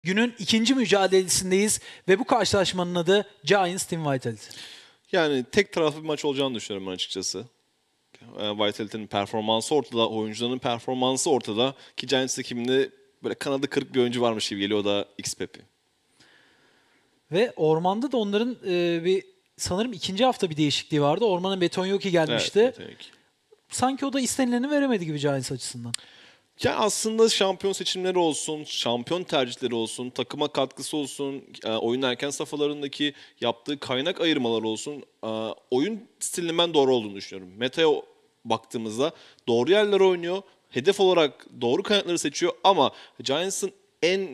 Günün ikinci mücadelesindeyiz ve bu karşılaşmanın adı Giants Team Vitality. Yani tek taraflı bir maç olacağını düşünüyorum ben açıkçası. Vitality'nin performansı ortada, oyuncuların performansı ortada. Ki Giants ekibinde böyle kanadı kırık bir oyuncu varmış gibi geliyor, o da X-Pepe. Ve ormanda da onların sanırım ikinci hafta bir değişikliği vardı. Ormana Betonyoki gelmişti. Evet, tabii ki. Sanki o da istenileni veremedi gibi Giants açısından. Yani aslında şampiyon seçimleri olsun, şampiyon tercihleri olsun, takıma katkısı olsun, oyun erken safhalarındaki yaptığı kaynak ayırmaları olsun, oyun stilinin ben doğru olduğunu düşünüyorum. Meta'ya baktığımızda doğru yerler oynuyor, hedef olarak doğru kaynakları seçiyor ama Giants'ın en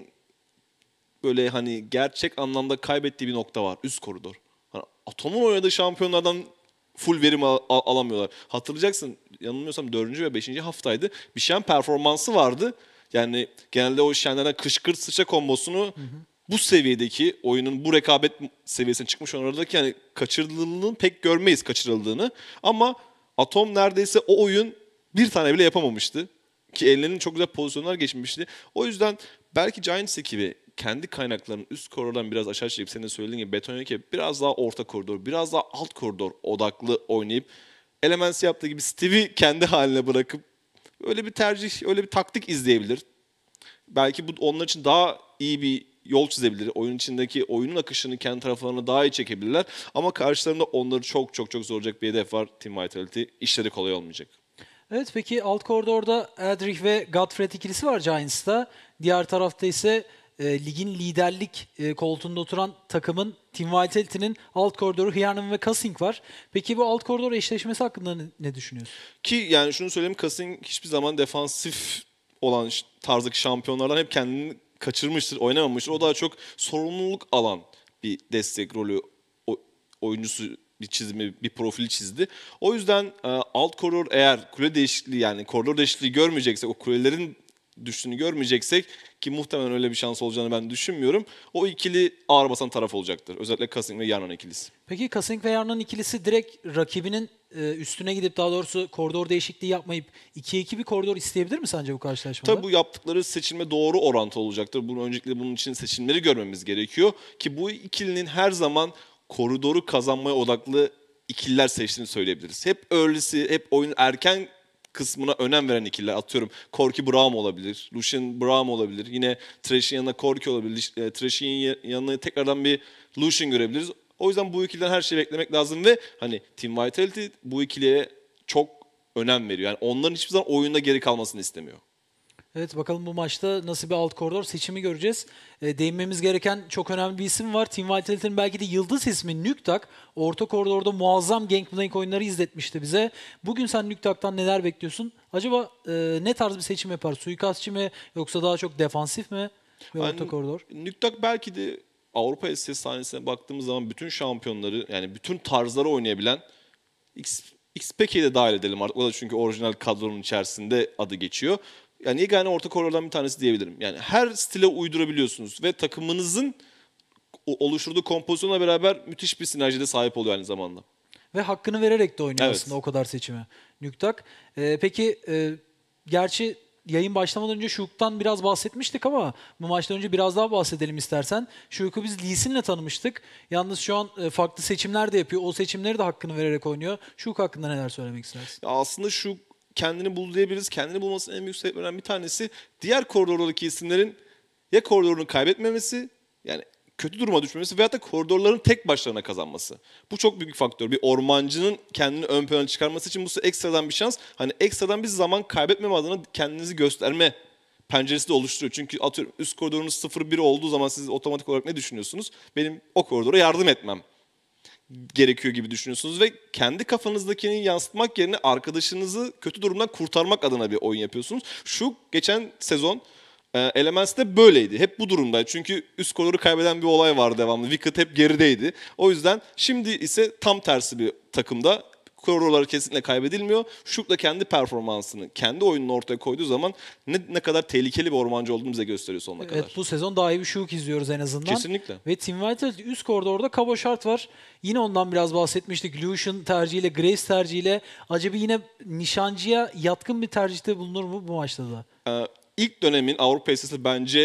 böyle hani gerçek anlamda kaybettiği bir nokta var. Üst koridor. Hani Atom'un oynadığı şampiyonlardan full verim alamıyorlar. Hatırlayacaksın, yanılmıyorsam 4. ve 5. haftaydı. Bir Shen performansı vardı. Yani genelde o Shen'lerden kışkırt sıçra kombosunu bu seviyedeki oyunun bu rekabet seviyesine çıkmış oradaki yani kaçırıldığını pek görmeyiz kaçırıldığını. Ama Atom neredeyse o oyun bir tane bile yapamamıştı. Ki ellerinin çok güzel pozisyonlar geçmişti. O yüzden belki Giants ekibi kendi kaynaklarının üst koridordan biraz aşağı çekip senin de söylediğin gibi Betonyoki biraz daha orta koridor, biraz daha alt koridor odaklı oynayıp Elements yaptığı gibi Steve'i kendi haline bırakıp öyle bir tercih, öyle bir taktik izleyebilir. Belki bu onlar için daha iyi bir yol çizebilir. Oyun içindeki oyunun akışını kendi taraflarına daha iyi çekebilirler. Ama karşılarında onları çok çok çok zorlayacak bir hedef var Team Vitality. İşleri kolay olmayacak. Evet, peki alt koridorda Eldrich ve Godfred ikilisi var Giants'ta. Diğer tarafta ise ligin liderlik koltuğunda oturan takımın Team Vitality'nin alt koridoru Hjarnan ve Kassing var. Peki bu alt koridor eşleşmesi hakkında ne düşünüyorsun? Ki yani şunu söyleyeyim, Kassing hiçbir zaman defansif olan tarzdaki şampiyonlardan hep kendini kaçırmıştır, oynamamıştır. O daha çok sorumluluk alan bir destek rolü oyuncusu bir çizimi, bir profil çizdi. O yüzden alt koridor eğer kule değişikliği yani koridor değişikliği görmeyeceksek, o kulelerin düştüğünü görmeyeceksek ki muhtemelen öyle bir şans olacağını ben düşünmüyorum. O ikili ağır basan taraf olacaktır. Özellikle Kassing ve Hjarnan ikilisi. Peki Kassing ve Hjarnan ikilisi direkt rakibinin üstüne gidip daha doğrusu koridor değişikliği yapmayıp 2'ye 2 bir koridor isteyebilir mi sence bu karşılaşmada? Tabii bu yaptıkları seçilme doğru orantılı olacaktır. Öncelikle bunun için seçimleri görmemiz gerekiyor. Ki bu ikilinin her zaman koridoru kazanmaya odaklı ikililer seçtiğini söyleyebiliriz. Hep early'si, hep oyun erken kısmına önem veren ikililer. Atıyorum Corki Braum olabilir, Lucian Braum olabilir. Yine Thresh'in yanına Corki olabilir. Thresh'in yanına tekrardan bir Lucian görebiliriz. O yüzden bu ikiliden her şeyi beklemek lazım ve hani Team Vitality bu ikiliye çok önem veriyor. Yani onların hiçbir zaman oyunda geri kalmasını istemiyor. Evet, bakalım bu maçta nasıl bir alt koridor seçimi göreceğiz. Değinmemiz gereken çok önemli bir isim var. Team Vitality'nin belki de yıldız ismi Nüktak. Orta koridorda muazzam Gangplank oyunları izletmişti bize. Bugün sen Nüktak'tan neler bekliyorsun? Acaba ne tarz bir seçim yapar? Suikastçı mı yoksa daha çok defansif mi? Ve orta Yani, koridor. Nüktak belki de Avrupa SC sahnesine baktığımız zaman bütün şampiyonları yani bütün tarzları oynayabilen XPK'yi de dahil edelim artık. O da çünkü orijinal kadronun içerisinde adı geçiyor. Yani yegane orta koridordan bir tanesi diyebilirim. Yani her stile uydurabiliyorsunuz ve takımınızın oluşturduğu kompozisyonla beraber müthiş bir sinerjide sahip oluyor aynı zamanda. Ve hakkını vererek de oynuyor Evet. aslında o kadar seçimi. Nüktak. Peki gerçi yayın başlamadan önce Shulk'tan biraz bahsetmiştik ama bu maçtan önce biraz daha bahsedelim istersen. Shulk'u biz Lee Sin'le tanımıştık. Yalnız şu an farklı seçimler de yapıyor. O seçimleri de hakkını vererek oynuyor. Shulk hakkında neler söylemek istersin? Ya aslında şu kendini bul diyebiliriz. Kendini bulmasının en büyük sebeplerinden bir tanesi diğer koridordaki isimlerin ya koridorunu kaybetmemesi yani kötü duruma düşmemesi veyahut da koridorların tek başlarına kazanması. Bu çok büyük bir faktör. Bir ormancının kendini ön plana çıkarması için bu ekstradan bir şans. Hani ekstradan bir zaman kaybetmeme adına kendinizi gösterme penceresi de oluşturuyor. Çünkü atıyorum üst koridorunuz 0-1 olduğu zaman siz otomatik olarak ne düşünüyorsunuz? Benim o koridora yardım etmem gerekiyor gibi düşünüyorsunuz ve kendi kafanızdakini yansıtmak yerine arkadaşınızı kötü durumdan kurtarmak adına bir oyun yapıyorsunuz. Şu geçen sezon Elements'te böyleydi. Hep bu durumdaydı. Çünkü üst koridoru kaybeden bir olay var devamlı. Wicked hep gerideydi. O yüzden şimdi ise tam tersi bir takımda. Koridorları kesinlikle kaybedilmiyor. Şuk da kendi performansını, kendi oyununu ortaya koyduğu zaman ne kadar tehlikeli bir ormancı olduğunu bize gösteriyor sonuna kadar. Evet, bu sezon daha iyi bir Shulk izliyoruz en azından. Kesinlikle. Ve Team Vitality üst koridorda Kabo Şart var. Yine ondan biraz bahsetmiştik. Lucian tercihiyle, Graves tercihiyle. Acaba yine nişancıya yatkın bir tercihte bulunur mu bu maçta da? İlk dönemin Avrupa SC'si bence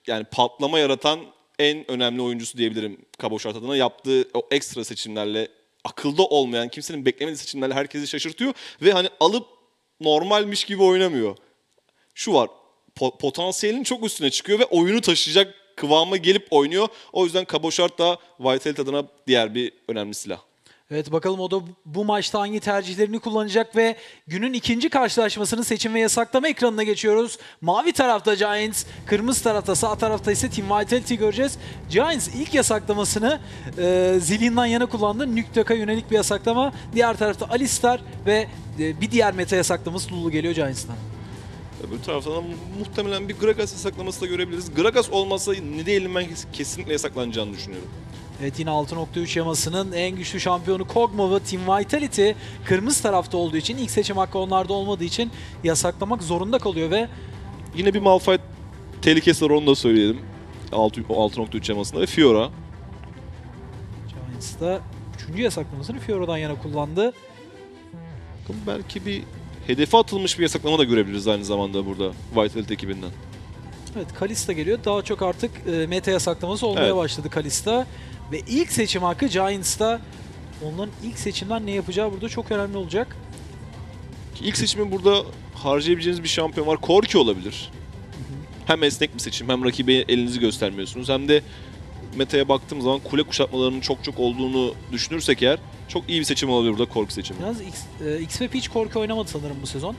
yani patlama yaratan en önemli oyuncusu diyebilirim Cabochard adına. Yaptığı o ekstra seçimlerle, akılda olmayan, kimsenin beklemediği seçimlerle herkesi şaşırtıyor ve hani alıp normalmiş gibi oynamıyor. Şu var, potansiyelinin çok üstüne çıkıyor ve oyunu taşıyacak kıvama gelip oynuyor. O yüzden Cabochard da Vitality adına diğer bir önemli silah. Evet, bakalım o da bu maçta hangi tercihlerini kullanacak ve günün ikinci karşılaşmasının seçim ve yasaklama ekranına geçiyoruz. Mavi tarafta Giants, kırmızı tarafta, sağ tarafta ise Team Vitality göreceğiz. Giants ilk yasaklamasını Zillion'dan yana kullandı. Nüktak'a yönelik bir yasaklama. Diğer tarafta Alistar ve bir diğer meta yasaklaması Lulu geliyor Giants'tan. Öbür taraftan da muhtemelen bir Gragas yasaklaması da görebiliriz. Gragas olmasa Nidalee'nin ben kesinlikle yasaklanacağını düşünüyorum. Evet, yine 6.3 yamasının en güçlü şampiyonu Kog'Maw ve Team Vitality kırmızı tarafta olduğu için, ilk seçim hakkı onlarda olmadığı için yasaklamak zorunda kalıyor ve Yine bir Malphite tehlikesi var, onu da söyleyelim. 6.3 yamasında ve Fiora. Giants da 3. yasaklamasını Fiora'dan yana kullandı. Bakın belki bir hedefe atılmış bir yasaklama da görebiliriz aynı zamanda burada Vitality ekibinden. Evet, Kalista geliyor. Daha çok artık meta yasaklaması olmaya Evet. başladı Kalista. Ve ilk seçim hakkı Giants'ta. Onların ilk seçimden ne yapacağı burada çok önemli olacak. İlk seçimin burada harcayabileceğiniz bir şampiyon var. Corki olabilir. Hem esnek bir seçim, hem rakibe elinizi göstermiyorsunuz, hem de meta'ya baktığım zaman kule kuşatmalarının çok olduğunu düşünürsek eğer çok iyi bir seçim olabilir burada Corki seçimi. Yalnız XP hiç korku oynamadı sanırım bu sezon.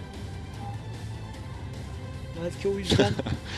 Belki o yüzden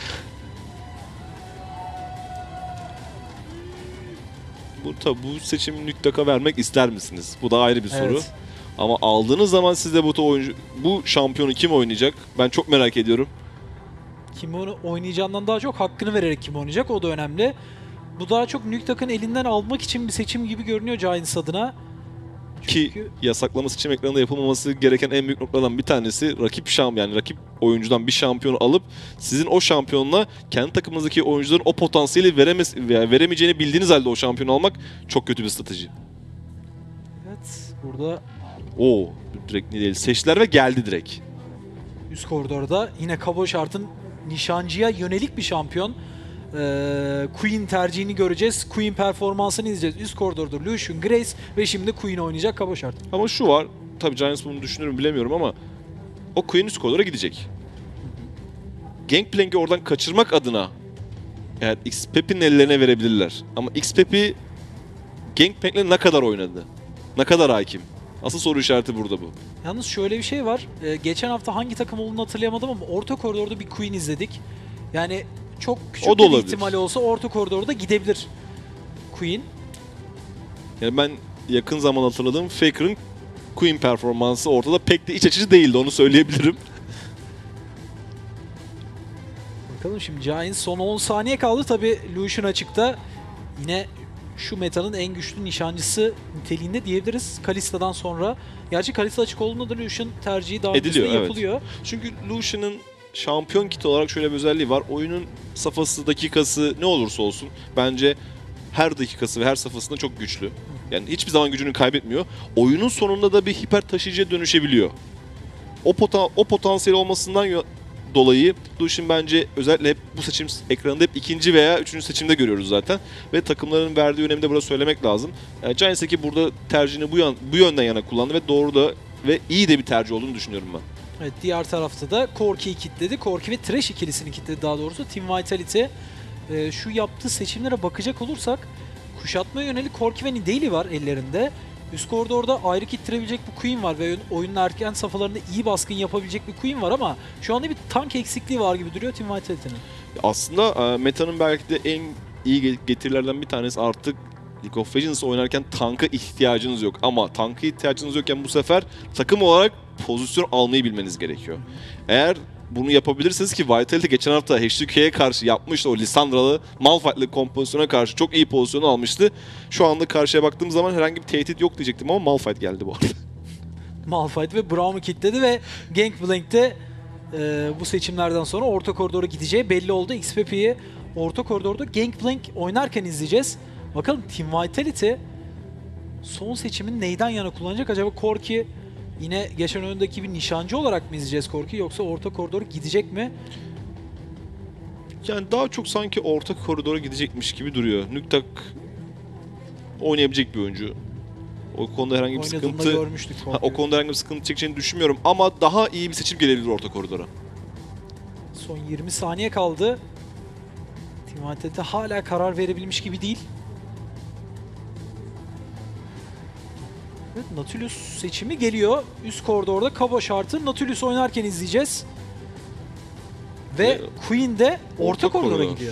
Bu seçimi Nüktak'a vermek ister misiniz? Bu da ayrı bir soru. Evet. Ama aldığınız zaman sizde bu şampiyonu kim oynayacak? Ben çok merak ediyorum. kim onu oynayacağından daha çok hakkını vererek kim oynayacak, o da önemli. Bu daha çok Nüktak'ın elinden almak için bir seçim gibi görünüyor Giants adına. Ki yasaklama seçim ekranında yapılmaması gereken en büyük noktadan bir tanesi rakip oyuncudan bir şampiyonu alıp sizin o şampiyonla kendi takımınızdaki oyuncuların o potansiyeli veremeyeceğini bildiğiniz halde o şampiyonu almak çok kötü bir strateji. Evet, burada Direkt değil. Seçtiler ve geldi direkt. üst koridorda yine Cabochard'ın nişancıya yönelik bir şampiyon. Queen tercihini göreceğiz. Queen performansını izleyeceğiz. Üst koridorda Lucian, Grace ve şimdi Queen oynayacak Cabochard. Ama şu var, tabii Giants bunu düşünür mü bilemiyorum ama o Queen üst koridora gidecek. Gangplank'i oradan kaçırmak adına eğer Xpep'in ellerine verebilirler. Ama Xpep'i Gangplank'le ne kadar oynadı? Ne kadar hakim? Asıl soru işareti burada bu. Yalnız şöyle bir şey var. Geçen hafta hangi takım olduğunu hatırlayamadım ama orta koridorda bir Queen izledik. Yani çok küçük O da bir olabilir. ihtimali olsa orta koridorda gidebilir Queen. Yani ben yakın zaman hatırladığım Faker'ın Queen performansı ortada pek de iç açıcı değildi, onu söyleyebilirim. Bakalım şimdi Giants son 10 saniye kaldı. Tabi Lucian açıkta. Yine şu metanın en güçlü nişancısı niteliğinde diyebiliriz Kalista'dan sonra. Gerçi Kalista açık olduğunda da Lucian tercihi daha öncesinde Ediliyor, evet. yapılıyor. Çünkü Lucian'ın şampiyon kiti olarak şöyle bir özelliği var. Oyunun safhası, dakikası ne olursa olsun bence her dakikası ve her safhasında çok güçlü. Yani hiçbir zaman gücünü kaybetmiyor. Oyunun sonunda da bir hiper taşıyıcıya dönüşebiliyor. O potansiyel olmasından dolayı Lucian bence özellikle hep bu seçim ekranında hep ikinci veya üçüncü seçimde görüyoruz zaten. Ve takımların verdiği önemi de burada söylemek lazım. Giants eki burada tercihini bu yönden yana kullandı ve doğru da ve iyi de bir tercih olduğunu düşünüyorum ben. Evet, diğer tarafta da Corki'yi kilitledi. Corki ve Thresh ikilisini kilitledi daha doğrusu. Team Vitality şu yaptığı seçimlere bakacak olursak kuşatmaya yönelik Corki ve Nidalee var ellerinde. Üst koridorda ayrı kittirebilecek bir Queen var ve oyunun erken safhalarında iyi baskın yapabilecek bir Queen var ama şu anda bir tank eksikliği var gibi duruyor Team Vitality'nin. Aslında meta'nın belki de en iyi getirilerden bir tanesi artık League of Legends oynarken tanka ihtiyacınız yok. Ama tanka ihtiyacınız yokken bu sefer takım olarak pozisyon almayı bilmeniz gerekiyor. Eğer bunu yapabilirsiniz ki Vitality geçen hafta HDQ'ye karşı yapmıştı, o Lissandra'lı Malphite'lı kompozisyona karşı çok iyi pozisyonu almıştı. Şu anda karşıya baktığım zaman herhangi bir tehdit yok diyecektim ama Malphite geldi bu arada. Malphite ve Braum'u kilitledi ve Gangplank'te bu seçimlerden sonra orta koridora gideceği belli oldu. XPP'yi orta koridorda Gangplank oynarken izleyeceğiz. Bakalım Team Vitality son seçimin neyden yana kullanacak? Acaba Corki yine geçen oyundaki bir nişancı olarak mı izleyeceğiz Corki, yoksa orta koridora gidecek mi? Yani daha çok sanki orta koridora gidecekmiş gibi duruyor. Nüktak oynayabilecek bir oyuncu. O konuda herhangi bir Oynadığında sıkıntı görmüştük. o konuda herhangi bir sıkıntı çekeceğini düşünmüyorum ama daha iyi bir seçim gelebilir orta koridora. Son 20 saniye kaldı. Team Vitality hala karar verebilmiş gibi değil. Evet, Nautilus seçimi geliyor. Üst koridorda kaba şartı Nautilus oynarken izleyeceğiz. Ve Queen de orta koridora gidiyor.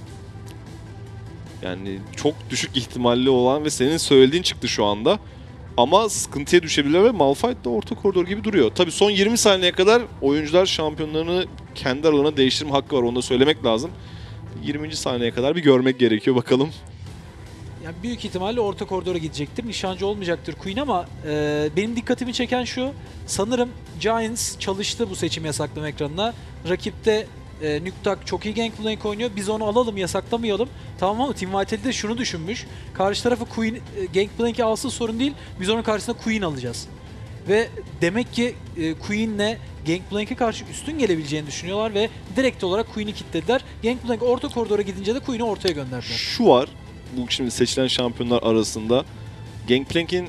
Yani çok düşük ihtimalli olan ve senin söylediğin çıktı şu anda. Ama sıkıntıya düşebilir ve Malphite de orta koridor gibi duruyor. Tabii son 20 saniyeye kadar oyuncular şampiyonlarını kendi aralarına değiştirme hakkı var. Onu da söylemek lazım. 20. saniyeye kadar bir görmek gerekiyor bakalım. Yani büyük ihtimalle orta koridora gidecektir. Nişancı olmayacaktır Queen ama benim dikkatimi çeken şu. Sanırım Giants çalıştı bu seçim yasaklama ekranına. Rakipte Nüktak çok iyi Gangplank oynuyor. Biz onu alalım, yasaklamayalım. Tamam ama Team Vitality de şunu düşünmüş. Karşı tarafı Queen Gangplank'i alsın sorun değil. Biz onun karşısında Queen alacağız. Ve demek ki Queen'le Gangplank'e karşı üstün gelebileceğini düşünüyorlar ve direkt olarak Queen'i kilitlediler. Gangplank orta koridora gidince de Queen'i ortaya gönderdiler. Şu var, bu şimdi seçilen şampiyonlar arasında Gangplank'in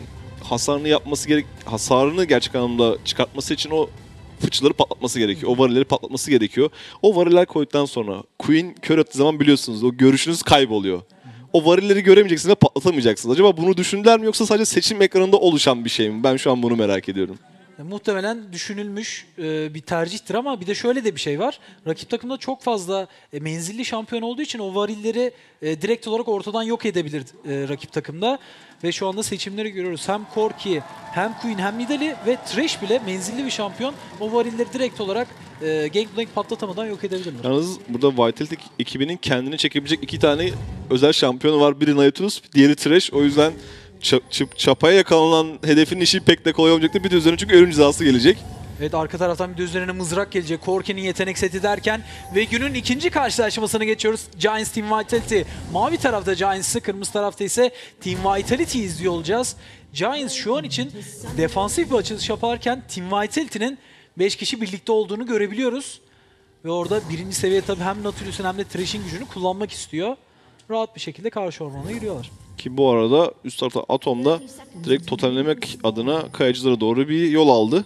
hasarını gerçek anlamda çıkartması için o fıçıları patlatması gerekiyor. O varilleri patlatması gerekiyor. O variller koyduktan sonra Queen kör attığı zaman biliyorsunuz o görüşünüz kayboluyor. O varilleri göremeyeceksiniz ve patlatamayacaksınız. Acaba bunu düşündüler mi yoksa sadece seçim ekranında oluşan bir şey mi? Ben şu an bunu merak ediyorum. Muhtemelen düşünülmüş bir tercihtir ama bir de şöyle de bir şey var. Rakip takımda çok fazla menzilli şampiyon olduğu için o varilleri direkt olarak ortadan yok edebilir rakip takımda. Ve şu anda seçimleri görüyoruz. Hem Corki, hem Queen, hem Nidalee ve Thresh bile menzilli bir şampiyon. O varilleri direkt olarak Gangplank patlatamadan yok edebilirler. Yalnız burada Vitality ekibinin kendini çekebilecek iki tane özel şampiyonu var. Biri Nautilus, diğeri Thresh. O yüzden çapaya yakalanan hedefin işi pek de kolay olmayacaktır. Bir de üzerine çünkü ölüm cezası gelecek. Evet, arka taraftan bir de üzerine mızrak gelecek. Corki'nin yetenek seti derken ve günün ikinci karşılaşmasına geçiyoruz. Giants Team Vitality. Mavi tarafta Giants'ı, kırmızı tarafta ise Team Vitality izliyor olacağız. Giants şu an için defansif bir açılış yaparken Team Vitality'nin 5 kişi birlikte olduğunu görebiliyoruz. Ve orada birinci seviye tabii hem Nautilus'un hem de Thresh'in gücünü kullanmak istiyor. Rahat bir şekilde karşı ormana giriyorlar. Ki bu arada üst tarafta Atom'da direkt totemlemek adına kayacılara doğru bir yol aldı.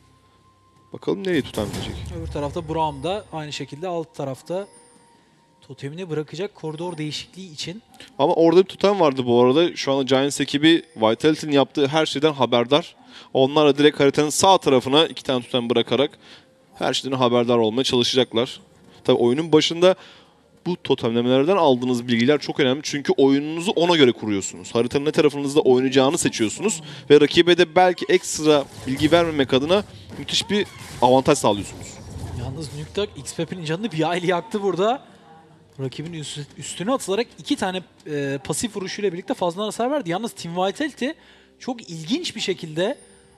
Bakalım nereye totemleyecek. Öbür tarafta Braum da aynı şekilde alt tarafta totemini bırakacak koridor değişikliği için. Ama orada bir totem vardı bu arada. Şu anda Giants ekibi Vitality'nin yaptığı her şeyden haberdar. Onlar da direkt haritanın sağ tarafına 2 tane totem bırakarak her şeyden haberdar olmaya çalışacaklar. Tabii oyunun başında bu totemlemelerden aldığınız bilgiler çok önemli. Çünkü oyununuzu ona göre kuruyorsunuz. Haritanın ne tarafınızda oynayacağını seçiyorsunuz. Ve rakibe de belki ekstra bilgi vermemek adına müthiş bir avantaj sağlıyorsunuz. Yalnız Nüktak XP'nin canını bir aile yaktı burada. Rakibin üstüne atılarak 2 tane pasif vuruşuyla birlikte fazla hasar verdi. Yalnız Team Vitality çok ilginç bir şekilde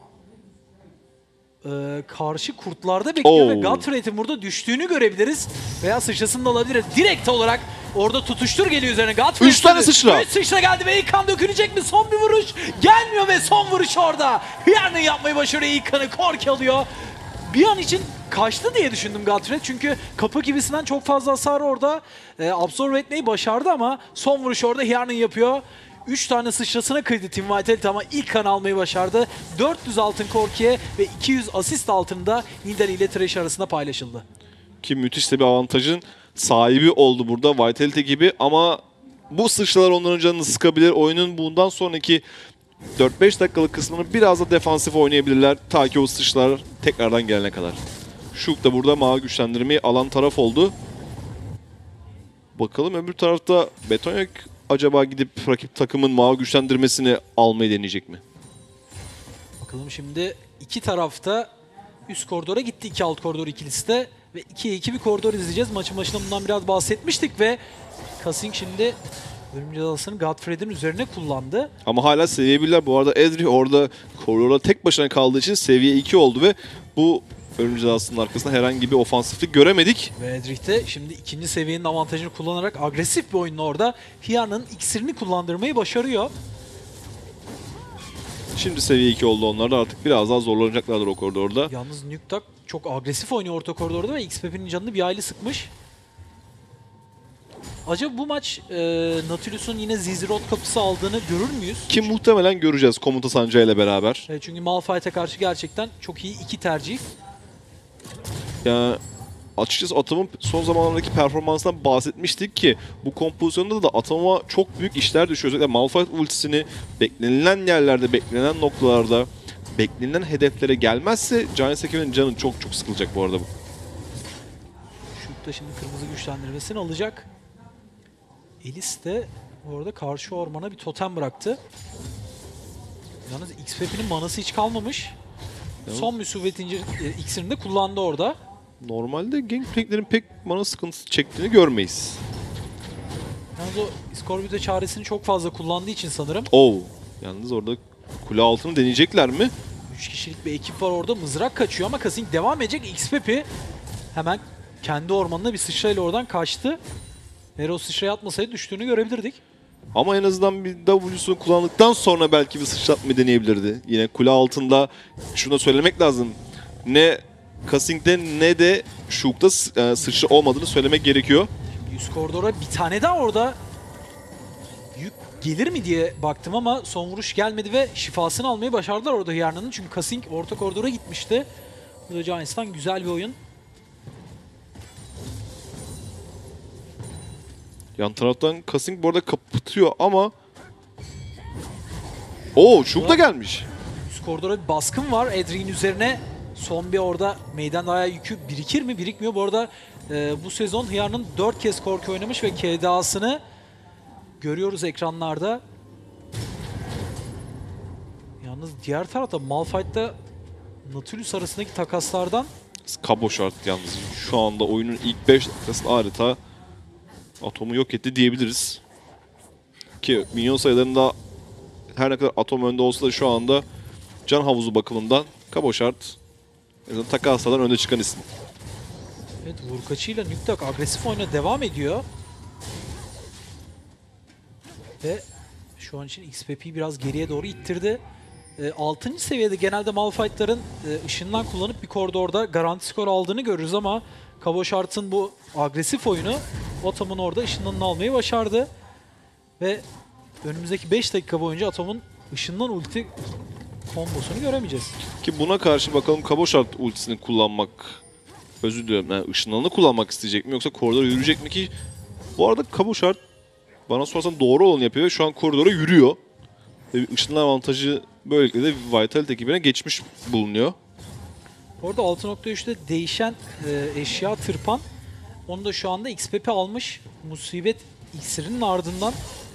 karşı kurtlarda bekliyor ve Godthrade'in burada düştüğünü görebiliriz. Veya sıçrasını da alabiliriz. Direkt olarak orada tutuştur geliyor üzerine. Godthrade'in 3 tane sıçra. 3 sıçra geldi ve ilk kan dökülecek mi? Son bir vuruş gelmiyor ve son vuruş orada. Hiernan yapmayı başarıyor. İlk kanı Corki alıyor. Bir an için kaçtı diye düşündüm Godthraid çünkü kapı gibisinden çok fazla hasar orada absorbe etmeyi başardı ama son vuruş orada Hiernan yapıyor. 3 tane sıçrasına kıydı Team Vitality ama ilk kan almayı başardı. 400 altın Corki'ye ve 200 asist altında Nidalee ile Thresh arasında paylaşıldı. Ki müthiş de bir avantajın sahibi oldu burada Vitality gibi ama bu sıçralar onların canını sıkabilir. Oyunun bundan sonraki 4-5 dakikalık kısmını biraz da defansif oynayabilirler ta ki o sıçralar tekrardan gelene kadar. Shulk da burada mavi güçlendirmeyi alan taraf oldu. Bakalım öbür tarafta Betonyok acaba gidip rakip takımın mavi güçlendirmesini almayı deneyecek mi? Bakalım şimdi iki tarafta üst koridora gitti, iki alt koridor ikilisi de ve 2'ye 2 bir koridor izleyeceğiz. Maçın başında bundan biraz bahsetmiştik ve Kasing şimdi ölüm cezasını Godthraid'in üzerine kullandı. Ama hala seviye 1'ler. Bu arada Edrich orada koridorda tek başına kaldığı için seviye 2 oldu ve bu ölüm cezasının arkasında herhangi bir ofansiflik göremedik. Ve Edrich de şimdi ikinci seviyenin avantajını kullanarak agresif bir oyunla orada Hiernan iksirini kullandırmayı başarıyor. Şimdi seviye 2 oldu onlar da artık biraz daha zorlanacaklardır o koridorda. Yalnız Nüktak çok agresif oynuyor orta koridorda ve XP'nin canını bir aile sıkmış. Acaba bu maç Nautilus'un yine Zizirot kapısı aldığını görür müyüz? Ki muhtemelen göreceğiz komuta sancağıyla beraber. Çünkü Malphite'e karşı gerçekten çok iyi iki tercih. Yani açıkçası Atom'un son zamanlardaki performansından bahsetmiştik ki bu kompozisyonda da Atom'a çok büyük işler düşüyor. Özellikle Malphite ultisini beklenilen yerlerde, beklenen noktalarda, beklenilen hedeflere gelmezse Giants ekibinin canı çok çok sıkılacak bu arada. Şut da şimdi kırmızı güçlendirmesini alacak. Elis de bu arada karşı ormana bir totem bıraktı. Yalnız XP'nin manası hiç kalmamış. Evet. Son musibet iksirini de kullandı orada. Normalde Gangplank'lerin pek mana sıkıntısı çektiğini görmeyiz. Yalnız o Scorpio'da çaresini çok fazla kullandığı için sanırım. Yalnız orada kule altını deneyecekler mi? 3 kişilik bir ekip var orada. Mızrak kaçıyor ama Kasing devam edecek. XPP hemen kendi ormanına bir sıçrayla oradan kaçtı. Eğer o sıçraya atmasaydı düştüğünü görebilirdik. Ama en azından bir W'sunu kullandıktan sonra belki bir sıçratma deneyebilirdi. Yine kule altında şunu da söylemek lazım. Ne Kasing'de ne de Shulk'ta sıçra olmadığını söylemek gerekiyor. Şimdi üst koridora bir tane daha orada yük gelir mi diye baktım ama son vuruş gelmedi ve şifasını almayı başardılar orada Hiyarna'nın. Çünkü Kasing orta koridora gitmişti. Bu da Giants'tan güzel bir oyun. Yan taraftan Kasing bu arada kapatıyor ama Shulk da gelmiş. Üst koridora bir baskın var. Edri'nin üzerine son bir orada meydan dayağı yükü birikir mi? Birikmiyor. Bu arada bu sezon Hiyar'ın 4 kez korku oynamış ve KDA'sını görüyoruz ekranlarda. Yalnız diğer tarafta Malphite'da Nautilus arasındaki takaslardan Kabo şart yalnız. Şu anda oyunun ilk 5 dakikasında adeta Atom'u yok etti diyebiliriz. Ki minyon sayılarında her ne kadar Atom önde olsa da şu anda can havuzu bakımından Kabo şart takaslardan önde çıkan isim. evet, vurkaçıyla Nüktak agresif oyuna devam ediyor. Ve şu an için XPP'yi biraz geriye doğru ittirdi. 6. seviyede genelde Malphite'ların ışından kullanıp bir koridorda garanti skor aldığını görürüz ama Kabo Şart'ın bu agresif oyunu Atom'un orada ışınlanını almayı başardı. Ve önümüzdeki 5 dakika boyunca Atom'un ışından ulti kombosunu göremeyeceğiz. Ki buna karşı bakalım Kabo şart ultisini kullanmak, özür diliyorum, yani ışınlanını kullanmak isteyecek mi yoksa koridora yürüyecek mi ki bu arada Kabo şart bana sorarsan doğru olanı yapıyor. Şu an koridora yürüyor. Ve ışınlan avantajı böylelikle de Vitality ekibine geçmiş bulunuyor. Orada 6.3'te değişen eşya tırpan. Onu da şu anda XPP almış. Musibet iksirinin ardından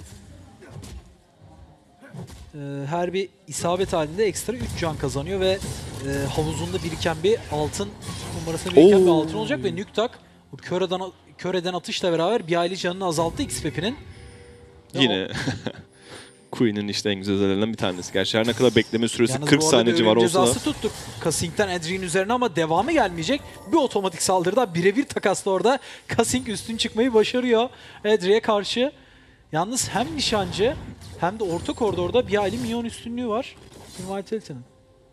her bir isabet halinde ekstra 3 can kazanıyor ve havuzunda biriken bir altın, kumbarasında biriken bir altın olacak ve Nüktak kör eden atışla beraber bir aile canını azalttı XPP'nin. Yine Queen'in işte en güzel özelliklerinden bir tanesi. Gerçi her ne kadar bekleme süresi Yalnız 40 bu arada saniye bir civarı ölüm olsa da. cezası tuttuk Kasing'den Edri'nin üzerine ama devamı gelmeyecek. Bir otomatik saldırıda birebir takasla orada Kasing üstün çıkmayı başarıyor Edri'ye karşı. Yalnız hem nişancı hem de orta koridorda bir aile minyon üstünlüğü var Invitality'nin.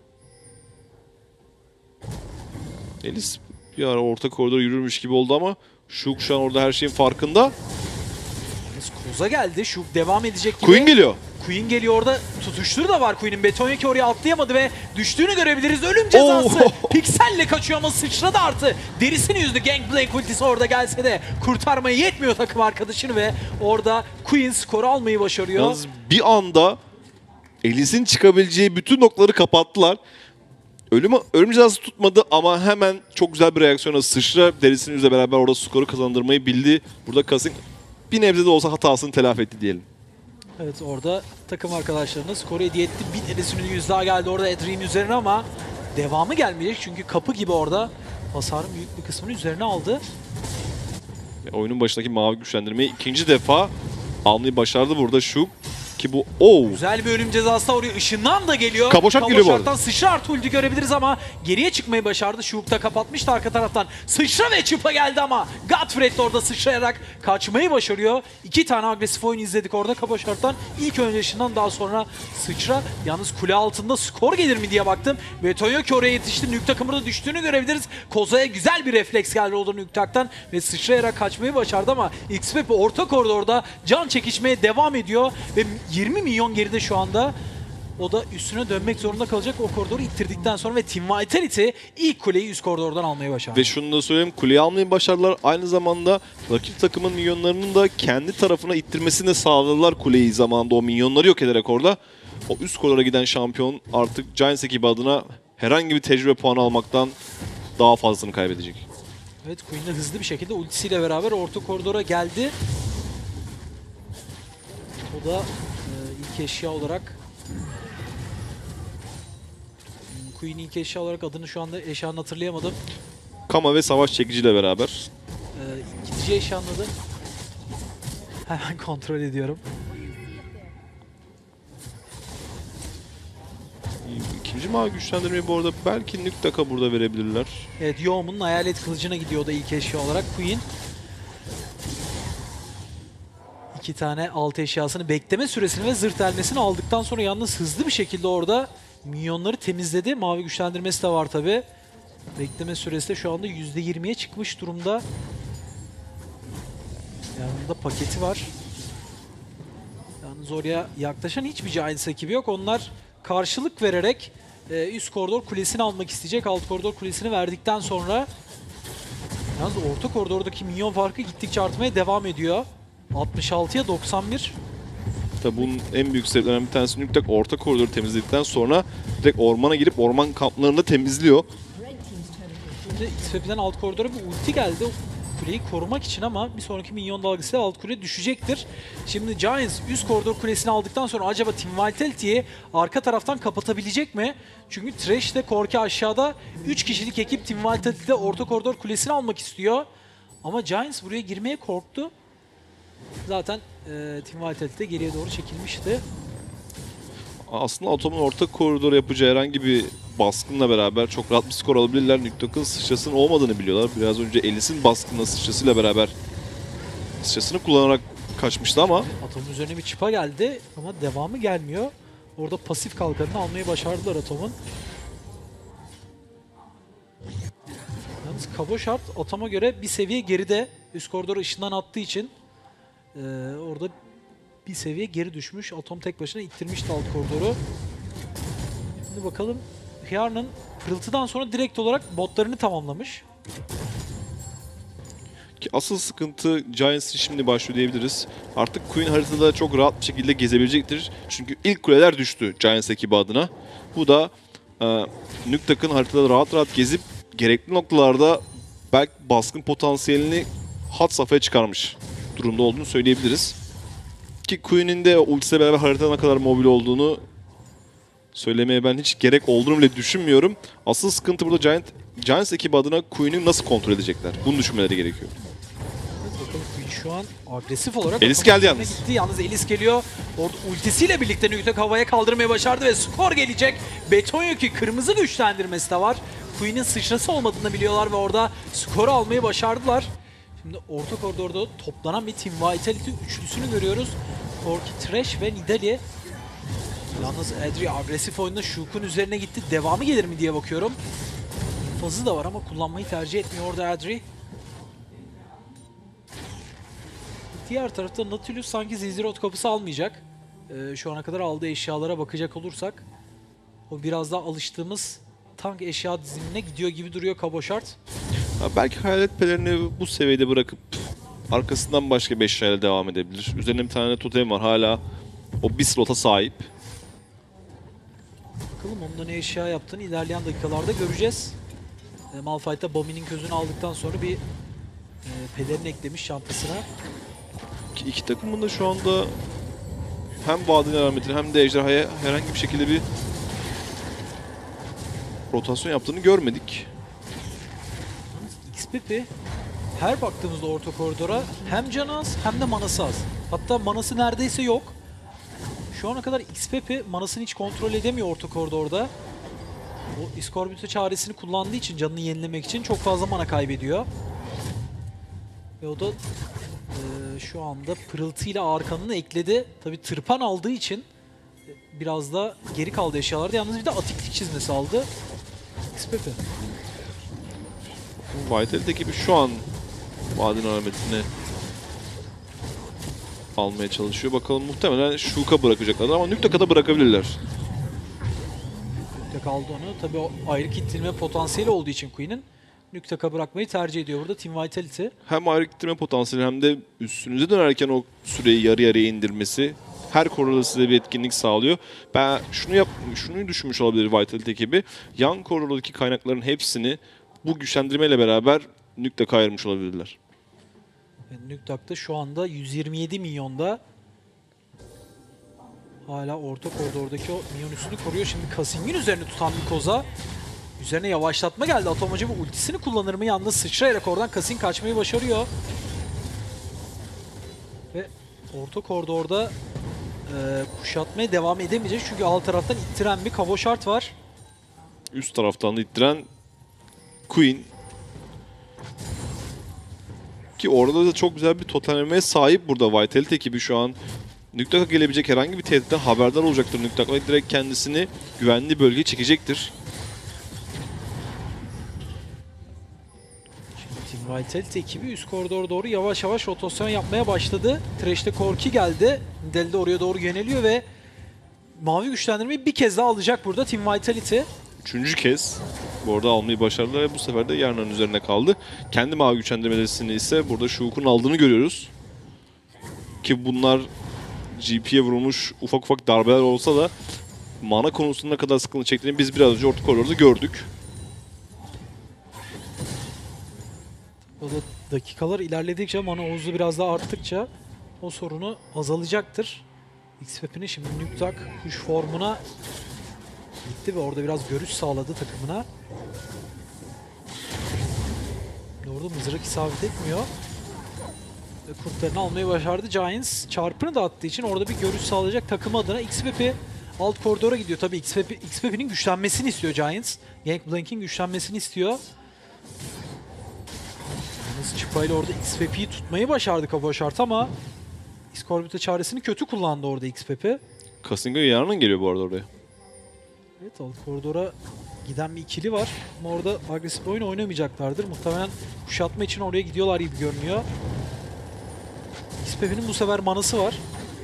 Elis bir ara orta koridora yürürmüş gibi oldu ama Shulk şu an orada her şeyin farkında. Yalnız Koza geldi. Şu devam edecek gibi. Queen geliyor. Queen geliyor orada. Tutuşturu da var Queen'in. Betonyaki oraya atlayamadı ve düştüğünü görebiliriz. Ölüm cezası. Pikselle kaçıyor ama sıçradı artı. Derisini yüzdü. Gangplank ultisi orada gelse de kurtarmaya yetmiyor takım arkadaşını ve orada Queen skoru almayı başarıyor. Yalnız bir anda Elis'in çıkabileceği bütün noktaları kapattılar. Ölüm cezası tutmadı ama hemen çok güzel bir reaksiyona sıçra derisinin yüzle beraber orada skoru kazandırmayı bildi. Burada Kasing bir nebze de olsa hatasını telafi etti diyelim. Evet, orada takım arkadaşlarına skoru hediye etti. Bir derisinin yüz daha geldi orada Edri'nin üzerine ama devamı gelmeyecek çünkü kapı gibi orada hasarın büyük bir kısmını üzerine aldı. Ve oyunun başındaki mavi güçlendirmeyi ikinci defa almayı başardı burada Shulk. Ki bu Güzel bir ölüm cezası da oraya ışından da geliyor. Kaboşart geliyor bu arada. sıçra artı ulti görebiliriz ama geriye çıkmayı başardı. Şuk da kapatmıştı arka taraftan. Sıçra ve çıpa geldi ama Godfrey de orada sıçrayarak kaçmayı başarıyor. 2 tane agresif oyun izledik orada Kaboşart'tan. İlk önce ışından daha sonra sıçra. Yalnız kule altında skor gelir mi diye baktım. Ve Toyoki oraya yetişti. Nük takımında düştüğünü görebiliriz. Koza'ya güzel bir refleks geldi orada Nüktak'tan ve sıçrayarak kaçmayı başardı ama XP orta koridorda can çekişmeye devam ediyor ve 20 milyon geride şu anda. O da üstüne dönmek zorunda kalacak o koridoru ittirdikten sonra ve Team Vitality ilk kuleyi üst koridordan almayı başardı. Ve şunu da söyleyeyim, kuleyi almayı başardılar. Aynı zamanda rakip takımın minyonlarının da kendi tarafına ittirmesini de sağladılar kuleyi zamanında. O minyonları yok ederek orada. O üst koridora giden şampiyon artık Giants ekibi adına herhangi bir tecrübe puanı almaktan daha fazlasını kaybedecek. Evet, Queen de hızlı bir şekilde ultisiyle beraber orta koridora geldi. O da ilk eşya olarak Queen ilk eşya olarak adını şu anda eşyanın hatırlayamadım. Kama ve savaş çekiciyle beraber. İkinci eşyanın adı. Hemen kontrol ediyorum. İkinci mavi güçlendirmeyi bu arada belki Nüktak'a burada verebilirler. Evet, Yoğum'un hayalet kılıcına gidiyor o da ilk eşya olarak Queen. 2 tane alt eşyasını, bekleme süresini ve zırh delmesini aldıktan sonra yalnız hızlı bir şekilde orada minyonları temizledi. Mavi güçlendirmesi de var tabi. Bekleme süresi de şu anda %20'ye çıkmış durumda. Yanında paketi var. Yalnız oraya yaklaşan hiçbir Giants ekibi yok. Onlar karşılık vererek üst koridor kulesini almak isteyecek. Alt koridor kulesini verdikten sonra yalnız orta koridordaki minyon farkı gittikçe artmaya devam ediyor. 66'ya 91. Tabi bunun en büyük sebeplerinden bir tanesi Nüktak orta koridoru temizledikten sonra direkt ormana girip orman kamplarını da temizliyor. Şimdi XP'den alt koridora bir ulti geldi. O kuleyi korumak için ama bir sonraki minyon dalgasıyla alt kule düşecektir. Şimdi Giants üst koridor kulesini aldıktan sonra acaba Team Vitality'yi arka taraftan kapatabilecek mi? Çünkü Thresh ile Korki aşağıda 3 kişilik ekip Team Vitality'de orta koridor kulesini almak istiyor. Ama Giants buraya girmeye korktu. Zaten Team Vitality de geriye doğru çekilmişti. Aslında Atom'un orta koridora yapacağı herhangi bir baskınla beraber çok rahat bir skor alabilirler. Nüktak'ın sıçrasının olmadığını biliyorlar. Biraz önce Elis'in baskınla sıçrasıyla beraber sıçrasını kullanarak kaçmıştı ama Atom'un üzerine bir çıpa geldi ama devamı gelmiyor. Orada pasif kalkanını almayı başardılar Atom'un. Yalnız Kaboşart Atom'a göre bir seviye geride. Üst koridora ışından attığı için orada bir seviye geri düşmüş. Atom tek başına ittirmişti alt koridoru. Şimdi bakalım, Hjarn'ın pırıltıdan sonra direkt olarak botlarını tamamlamış. ki asıl sıkıntı Giants'ın şimdi başlıyor diyebiliriz. Artık Queen haritada çok rahat bir şekilde gezebilecektir. Çünkü ilk kuleler düştü Giants ekibi adına. Bu da Nüktak'ın haritada rahat rahat gezip gerekli noktalarda belki baskın potansiyelini had safhaya çıkarmış durumda olduğunu söyleyebiliriz. Ki Queen'in de ultisiyle beraber haritada ne kadar mobil olduğunu söylemeye ben hiç gerek olduğunu bile düşünmüyorum. Asıl sıkıntı burada Giants ekibi adına Queen'i nasıl kontrol edecekler? Bunu düşünmeleri gerekiyor. Evet, bakalım Queen şu an agresif olarak Elis Atom'un geldi üzerine yalnız. gitti. Yalnız Elis geliyor. Orada ultisiyle birlikte Nüktak havaya kaldırmayı başardı ve skor gelecek. Betonyuki kırmızı güçlendirmesi de var. Queen'in sıçrası olmadığını biliyorlar ve orada skoru almayı başardılar. Şimdi orta koridorda toplanan bir Team Vitality üçlüsünü görüyoruz. Korki, Thresh ve Nidalee. Yalnız Adri agresif oyunda Shuk'un üzerine gitti. Devamı gelir mi diye bakıyorum. Fazı da var ama kullanmayı tercih etmiyor orada Adri. Diğer tarafta Nautilus sanki Zizirot kapısı almayacak. Şu ana kadar aldığı eşyalara bakacak olursak o biraz daha alıştığımız tank eşya dizimine gidiyor gibi duruyor Kaboşart. Belki hayalet pelerini bu seviyede bırakıp arkasından başka bir eşyayla devam edebilir. Üzerinde bir tane totem var, hala o bir slota sahip. Bakalım onunla ne eşya yaptığını ilerleyen dakikalarda göreceğiz. Malphite'da Bami'nin közünü aldıktan sonra bir pelerin eklemiş çantasına. Ki iki takımın da şu anda hem vadinin alametini hem de ejderhaya herhangi bir şekilde bir rotasyon yaptığını görmedik. XPP her baktığımızda orta koridora hem canı az hem de manası az. Hatta manası neredeyse yok. Şu ana kadar XPP manasını hiç kontrol edemiyor orta koridorda. O iskorbüte çaresini kullandığı için, canını yenilemek için çok fazla mana kaybediyor. Ve o da şu anda pırıltıyla arkanını ekledi. Tabi tırpan aldığı için biraz da geri kaldı eşyalarda. Yalnız bir de atiklik çizmesi aldı XPP. Vitality gibi şu an vadin alametini almaya çalışıyor. Bakalım, muhtemelen Shulk'a bırakacaklar ama Nüktak'a da bırakabilirler. Nüktak aldı onu. Tabi o ayrı kitlenme potansiyeli olduğu için Queen'in Nüktak'a bırakmayı tercih ediyor burada Team Vitality. Hem ayrı gittirme potansiyeli hem de üstünüze dönerken o süreyi yarı yarıya indirmesi her koridorda size bir etkinlik sağlıyor. Ben şunu düşünmüş olabilir Vitality ekibi. Yan koridordaki kaynakların hepsini bu güçlendirmeyle beraber Nüktak'a ayırmış olabilirler. Nüktak da şu anda 127 milyonda. Hala orta koridordaki o minyon üstünü koruyor. Şimdi Kasing'in üzerine tutan bir Koza. Üzerine yavaşlatma geldi. Atom acaba ultisini kullanır mı? Yalnız sıçrayarak oradan Kasing kaçmayı başarıyor. Ve orta koridorda kuşatmaya devam edemeyecek. Çünkü alt taraftan ittiren bir Kavoşart var. Üst taraftan da ittiren Queen. Ki orada da çok güzel bir totemlemeye sahip burada Vitality ekibi şu an. Nüktak'a gelebilecek herhangi bir tehditten haberdar olacaktır Nüktak ve direkt kendisini güvenli bölgeye çekecektir. Şimdi Team Vitality ekibi üst koridora doğru yavaş yavaş rotasyon yapmaya başladı. Thresh'te Corki geldi. Nidali de oraya doğru yöneliyor ve mavi güçlendirmeyi bir kez daha alacak burada Team Vitality. Üçüncü kez bu arada almayı başardılar ve bu sefer de Yarna'nın üzerine kaldı. Kendi mavi güçlendirmelerini ise burada Shulk'un aldığını görüyoruz. Ki bunlar GP'ye vurulmuş ufak ufak darbeler olsa da mana konusunda ne kadar sıkıntı çektiğini biz biraz önce orta koridorda gördük. O da dakikalar ilerledikçe, mana havuzu biraz daha arttıkça o sorunu azalacaktır. XPP'nin şimdi Nüktak kuş formuna gitti ve orada biraz görüş sağladı takımına. Orada mızrak isabet etmiyor. Ve kurtlarını almayı başardı. Giants çarpını da attığı için orada bir görüş sağlayacak takım adına. XPP alt koridora gidiyor. Tabii XPP'nin güçlenmesini istiyor Giants. Gangplank'in güçlenmesini istiyor. Yalnız çıpayla orada XPP'yi tutmayı başardı Kavoşart ama İskorbüte çaresini kötü kullandı orada XPP. Kasing'e Yarna'nın geliyor bu arada oraya. Evet, alt koridora giden bir ikili var. Ama orada agresif oyun oynamayacaklardır. Muhtemelen kuşatma için oraya gidiyorlar gibi görünüyor. XPP'nin bu sefer manası var.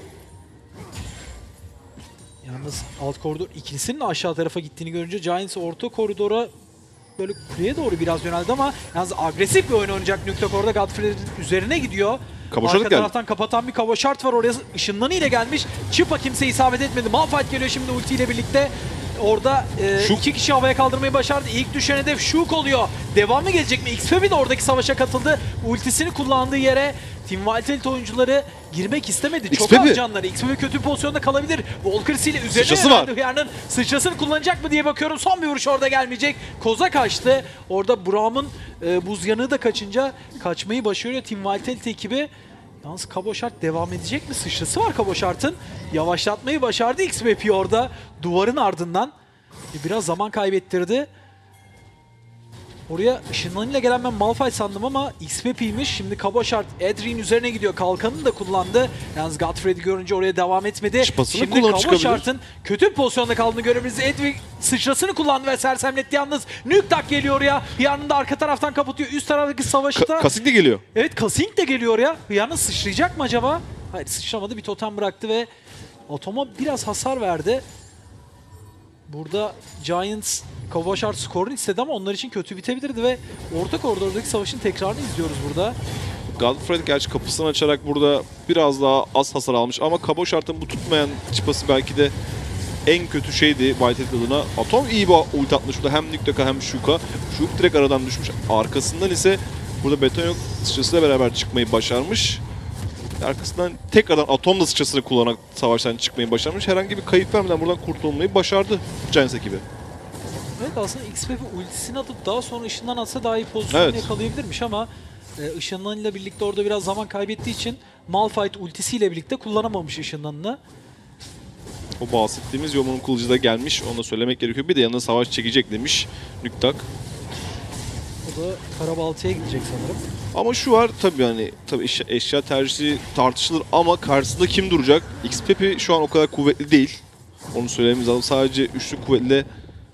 Yalnız alt koridor ikilisinin de aşağı tarafa gittiğini görünce Giants orta koridora böyle kuleye doğru biraz yöneldi ama yalnız agresif bir oyun oynayacak Nüktak orada Godfrey'in üzerine gidiyor. Kavoşart Arka geldi. taraftan kapatan bir Kavoşart var, oraya ışınlanı ile gelmiş. Çıpa kimse isabet etmedi. Malphite geliyor şimdi ultiyle birlikte. Orada iki kişi havaya kaldırmayı başardı. İlk düşen hedef Shulk oluyor. Devamı gelecek mi? XPP de oradaki savaşa katıldı. Ultisini kullandığı yere Team Vitality oyuncuları girmek istemedi. Çok az canları. XPP kötü bir pozisyonda kalabilir. Volkers ile üzerine yöneldi. Hıyar'ın sıçrasını kullanacak mı diye bakıyorum. Son bir vuruş orada gelmeyecek. Koza kaçtı. Orada Braum'un buz yanığı da kaçınca kaçmayı başarıyor Team Vitality ekibi. Yalnız Kavoşart devam edecek mi? Sıçrası var Kavoşart'ın. Yavaşlatmayı başardı XPP orada duvarın ardından. Biraz zaman kaybettirdi. Oraya ışınlanıyla gelen ben Malphite sandım ama XPP'ymiş. Şimdi Kavoşart Edri'nin üzerine gidiyor. Kalkanını da kullandı. Yalnız Godfrey'i görünce oraya devam etmedi. Çıpasını Şimdi Kavoşart'ın kötü bir pozisyonda kaldığını görebiliriz. Edri sıçrasını kullandı ve sersemletti yalnız. Nüktak geliyor oraya. Hıyar'ın da arka taraftan kapatıyor. Üst taraftaki savaşta... Kasing de geliyor. Evet, Kasing de geliyor oraya. Hıyar'ın sıçrayacak mı acaba? Hayır, sıçramadı. Bir totem bıraktı ve Atom'a biraz hasar verdi. Burada Giants Kavoşart skorunu istedi ama onlar için kötü bitebilirdi ve orta koridordaki savaşın tekrarını izliyoruz burada. Godfrey gerçi kapısını açarak burada biraz daha az hasar almış ama Kavoşart'ın bu tutmayan çıpası belki de en kötü şeydi Vitality adına. Atom iyi bir ult atmış burada hem Nüktak'a hem Shulk'a. Shulk direkt aradan düşmüş. Arkasından ise burada Betanyok sıçrasıyla beraber çıkmayı başarmış. Arkasından tekrardan Atom da sıçrasını kullanarak savaştan çıkmayı başarmış. Herhangi bir kayıp vermeden buradan kurtulmayı başardı Giants ekibi. Evet, aslında XPP ultisini atıp daha sonra ışından atsa daha iyi pozisyonu yakalayabilirmiş ama ışınlanıyla birlikte orada biraz zaman kaybettiği için Malphite ultisiyle birlikte kullanamamış ışınlanını. O bahsettiğimiz Yomun'un kılıcı da gelmiş. Onu da söylemek gerekiyor. Bir de yanına savaş çekecek demiş Nüktak. O da Karabalta'ya gidecek sanırım. Ama şu var tabii hani tabii eşya tercihi tartışılır ama karşısında kim duracak? XPP şu an o kadar kuvvetli değil. Onu söylememiz lazım. Sadece üçlü kuvvetle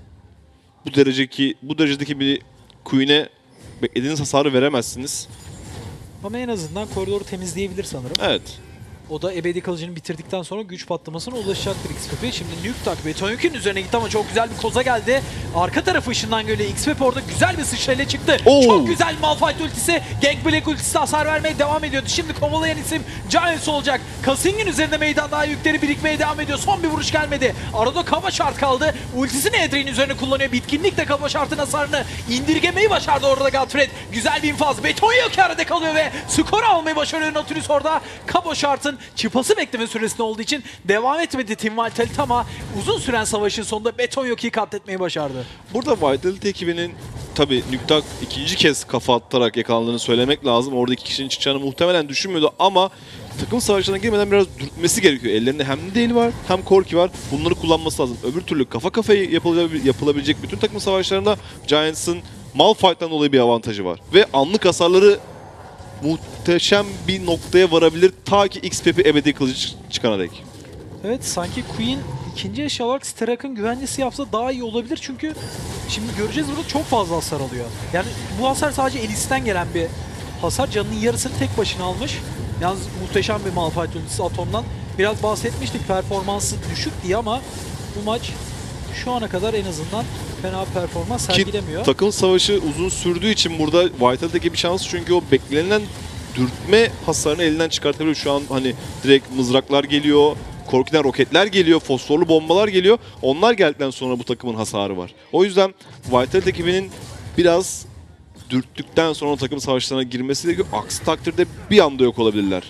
bu derecedeki bir Queen'e beklediğiniz hasarı veremezsiniz. Ama en azından koridoru temizleyebilir sanırım. Evet. O da ebedi kılıcını bitirdikten sonra güç patlamasına ulaşacaktır XPP. Şimdi Nüktak Betonyuk'un üzerine gitti ama çok güzel bir koza geldi. Arka tarafı ışından geliyor. XPP orada güzel bir sıçrayla çıktı. Oo. Çok güzel Malphite ultisi. Gangplank ultisi hasar vermeye devam ediyordu. Şimdi kovalayan isim Giants olacak. Kasing'in üzerinde meydan daha yükleri birikmeye devam ediyor. Son bir vuruş gelmedi. Arada kaba şart kaldı. Ultisini Edri'nin üzerine kullanıyor. Bitkinlikle kaba şartın hasarını indirgemeyi başardı orada Godfred. Güzel bir infaz. Betonyuk arada kalıyor ve skor almayı başarıyor Nautilus orada. Kaba şartın çıpası bekleme süresinde olduğu için devam etmedi Team Vitality ama uzun süren savaşın sonunda Betonyuk'u katletmeyi başardı. Burada Vitality ekibinin tabii Nüktak ikinci kez kafa atarak yakalandığını söylemek lazım. Orada iki kişinin çıkacağını muhtemelen düşünmüyordu ama takım savaşlarına girmeden biraz dürtmesi gerekiyor. Ellerinde hem Nidalee var hem Corki var. Bunları kullanması lazım. Öbür türlü kafa kafaya yapılabilecek bütün takım savaşlarında Giants'ın Malphite'dan dolayı bir avantajı var. Ve anlık hasarları muhteşem bir noktaya varabilir ta ki XPP ebedi kılıcı çıkana dek. Evet, sanki Queen ikinci eşya olarak Sterak'ın güvencesi yapsa daha iyi olabilir çünkü şimdi göreceğiz burada çok fazla hasar alıyor. Yani bu hasar sadece Elis'ten gelen bir hasar. Canının yarısını tek başına almış. Yalnız muhteşem bir Malphite ultisi Atom'dan. Biraz bahsetmiştik performansı düşük diye ama bu maç şu ana kadar en azından fena bir performans sergilemiyor. Takım savaşı uzun sürdüğü için burada Vitality'deki bir şans çünkü o beklenen dürtme hasarını elinden çıkartabiliyor. Şu an hani direkt mızraklar geliyor, Corki'den roketler geliyor, fosforlu bombalar geliyor. Onlar geldikten sonra bu takımın hasarı var. O yüzden Vitality ekibinin biraz dürttükten sonra takım savaşlarına girmesi gerekiyor. Aksi takdirde bir anda yok olabilirler.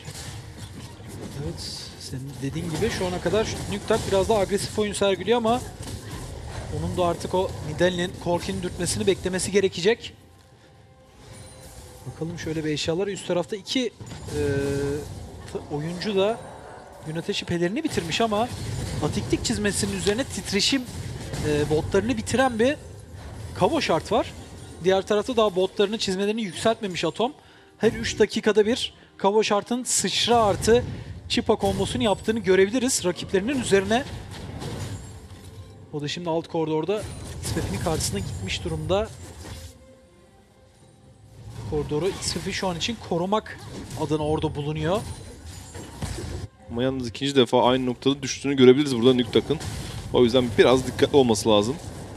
Evet, senin dediğin gibi şu ana kadar Nüktak biraz daha agresif oyun sergiliyor ama onun da artık o Nidalee'nin Corki'nin dürtmesini beklemesi gerekecek. Bakalım şöyle bir eşyalar. Üst tarafta iki oyuncu da gün ateşi pelerini bitirmiş ama atiklik çizmesinin üzerine titreşim botlarını bitiren bir kavo şart var. Diğer tarafta daha botlarını çizmelerini yükseltmemiş Atom. Her 3 dakikada bir kavo şartın sıçra artı çipa kombosunu yaptığını görebiliriz rakiplerinin üzerine. O da şimdi alt koridorda XPP'nin karşısına gitmiş durumda. Koridoru XPP şu an için korumak adına orada bulunuyor. Ama yalnız ikinci defa aynı noktada düştüğünü görebiliriz burada Nüktak'ın. O yüzden biraz dikkatli olması lazım.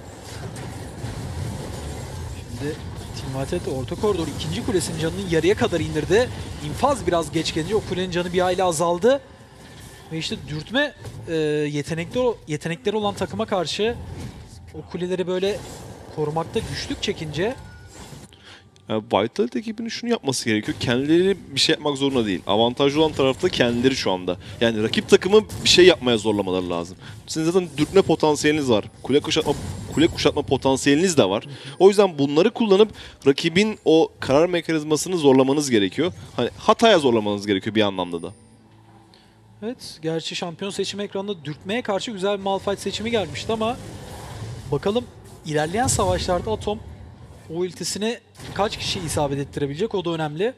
Şimdi Team Vitality orta koridor ikinci kulesinin canını yarıya kadar indirdi. İnfaz biraz geç gelince o kulenin canı bir hayli azaldı. Ve işte dürtme yetenekleri olan takıma karşı o kuleleri böyle korumakta güçlük çekince Yani Vitality ekibinin şunu yapması gerekiyor. Kendileri bir şey yapmak zorunda değil. Avantajlı olan tarafta kendileri şu anda. Yani rakip takımı bir şey yapmaya zorlamaları lazım. Sizin zaten dürtme potansiyeliniz var. Kule kuşatma potansiyeliniz de var. O yüzden bunları kullanıp rakibin o karar mekanizmasını zorlamanız gerekiyor. Hani hataya zorlamanız gerekiyor bir anlamda da. evet, gerçi şampiyon seçimi ekranında dürtmeye karşı güzel bir Malphite seçimi gelmişti ama bakalım ilerleyen savaşlarda Atom o ultisini kaç kişi isabet ettirebilecek, o da önemli.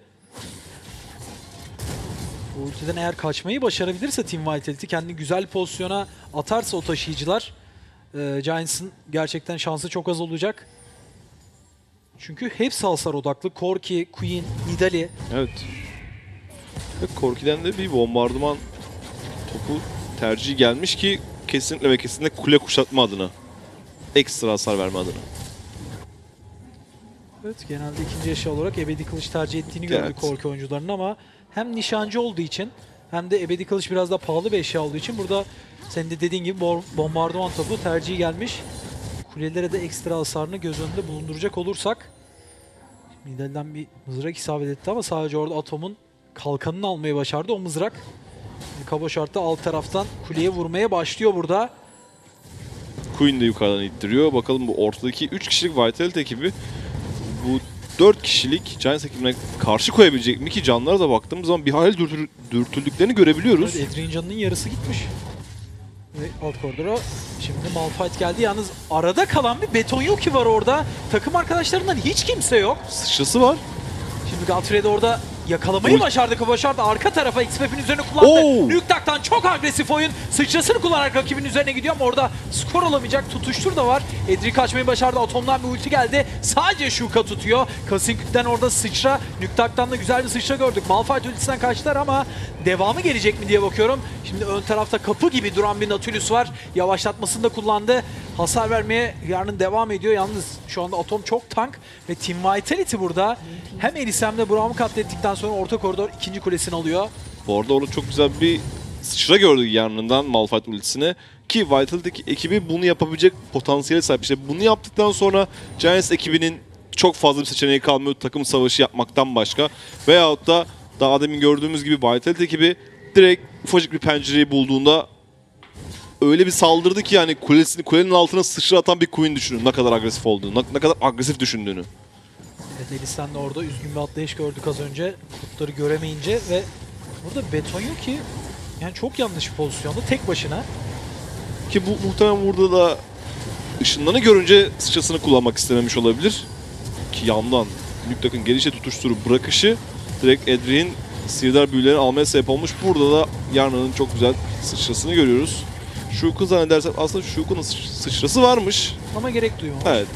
O ultiden eğer kaçmayı başarabilirse Team Vitality kendini güzel pozisyona atarsa o taşıyıcılar Giants'ın gerçekten şansı çok az olacak. Çünkü hepsi hasar odaklı. Corki, Queen, Nidalee. Evet. Ve Corki'den de bir bombardıman topu tercihi gelmiş ki kesinlikle ve kesinlikle kule kuşatma adına. Ekstra hasar verme adına. Evet, genelde ikinci eşya olarak ebedi kılıç tercih ettiğini gördük Evet. Corki oyuncularının ama hem nişancı olduğu için hem de ebedi kılıç biraz daha pahalı bir eşya olduğu için burada senin de dediğin gibi bombardıman topu tercihi gelmiş. Kulelere de ekstra hasarını göz önünde bulunduracak olursak Nidalee'den bir mızrak isabet etti ama sadece orada Atom'un kalkanını almayı başardı o mızrak. Kaba şartta alt taraftan kuleye vurmaya başlıyor burada. Queen de yukarıdan ittiriyor. Bakalım bu ortadaki 3 kişilik Vitality ekibi bu 4 kişilik Giants ekibine karşı koyabilecek mi ki canlara da baktığımız zaman bir hayli dürtüldüklerini görebiliyoruz. Evet, Edri'nin canının yarısı gitmiş. Ve alt koridora şimdi Malphite geldi. Yalnız arada kalan bir Betonyuki var orada. Takım arkadaşlarından hiç kimse yok. Sıçrası var. Şimdi Godfrey orada yakalamayı Ul- başardı. Arka tarafa XP'nin üzerine kullandı. Oo! Nüktak'tan çok agresif oyun. Sıçrasını kullanarak rakibin üzerine gidiyor ama orada skor olamayacak. Tutuştur da var. Edri kaçmayı başardı. Atom'dan bir ulti geldi. Sadece Shuka tutuyor. Kasink'ten orada sıçra. Nüktak'tan da güzel bir sıçra gördük. Malphite ultisinden kaçtılar ama devamı gelecek mi diye bakıyorum. Şimdi ön tarafta kapı gibi duran bir Nautilus var. Yavaşlatmasını da kullandı. Hasar vermeye yarın devam ediyor. Yalnız şu anda Atom çok tank ve Team Vitality burada hem Elis hem de Braum'u katlettikten sonra orta koridor ikinci kulesini alıyor. Bu arada orada çok güzel bir sıçra gördük yanından Malphite ultisine. Ki Vital'daki ekibi bunu yapabilecek potansiyele sahip. İşte bunu yaptıktan sonra Giants ekibinin çok fazla bir seçeneği kalmıyor takım savaşı yapmaktan başka. Veyahut da daha demin gördüğümüz gibi Vitality ekibi direkt ufacık bir pencereyi bulduğunda öyle bir saldırdı ki yani kulenin altına sıçra atan bir Queen düşünün. Ne kadar agresif olduğunu, ne kadar agresif düşündüğünü. Evet, Elis'ten de orada üzgün bir atlayış gördük az önce. Kurtları göremeyince ve burada Betonyuki yani çok yanlış bir pozisyonda tek başına. Ki bu muhtemelen burada da ışınlarını görünce sıçrasını kullanmak istememiş olabilir. Ki yandan Nüktak'ın gelişe tutuşturup bırakışı direkt Edri'nin sihirdar büyülerini almaya sebep olmuş. Burada da Yarna'nın çok güzel sıçrasını görüyoruz. Shulk'un zannedersem aslında Shulk'un sıçrası varmış. Ama gerek duymamış. Evet.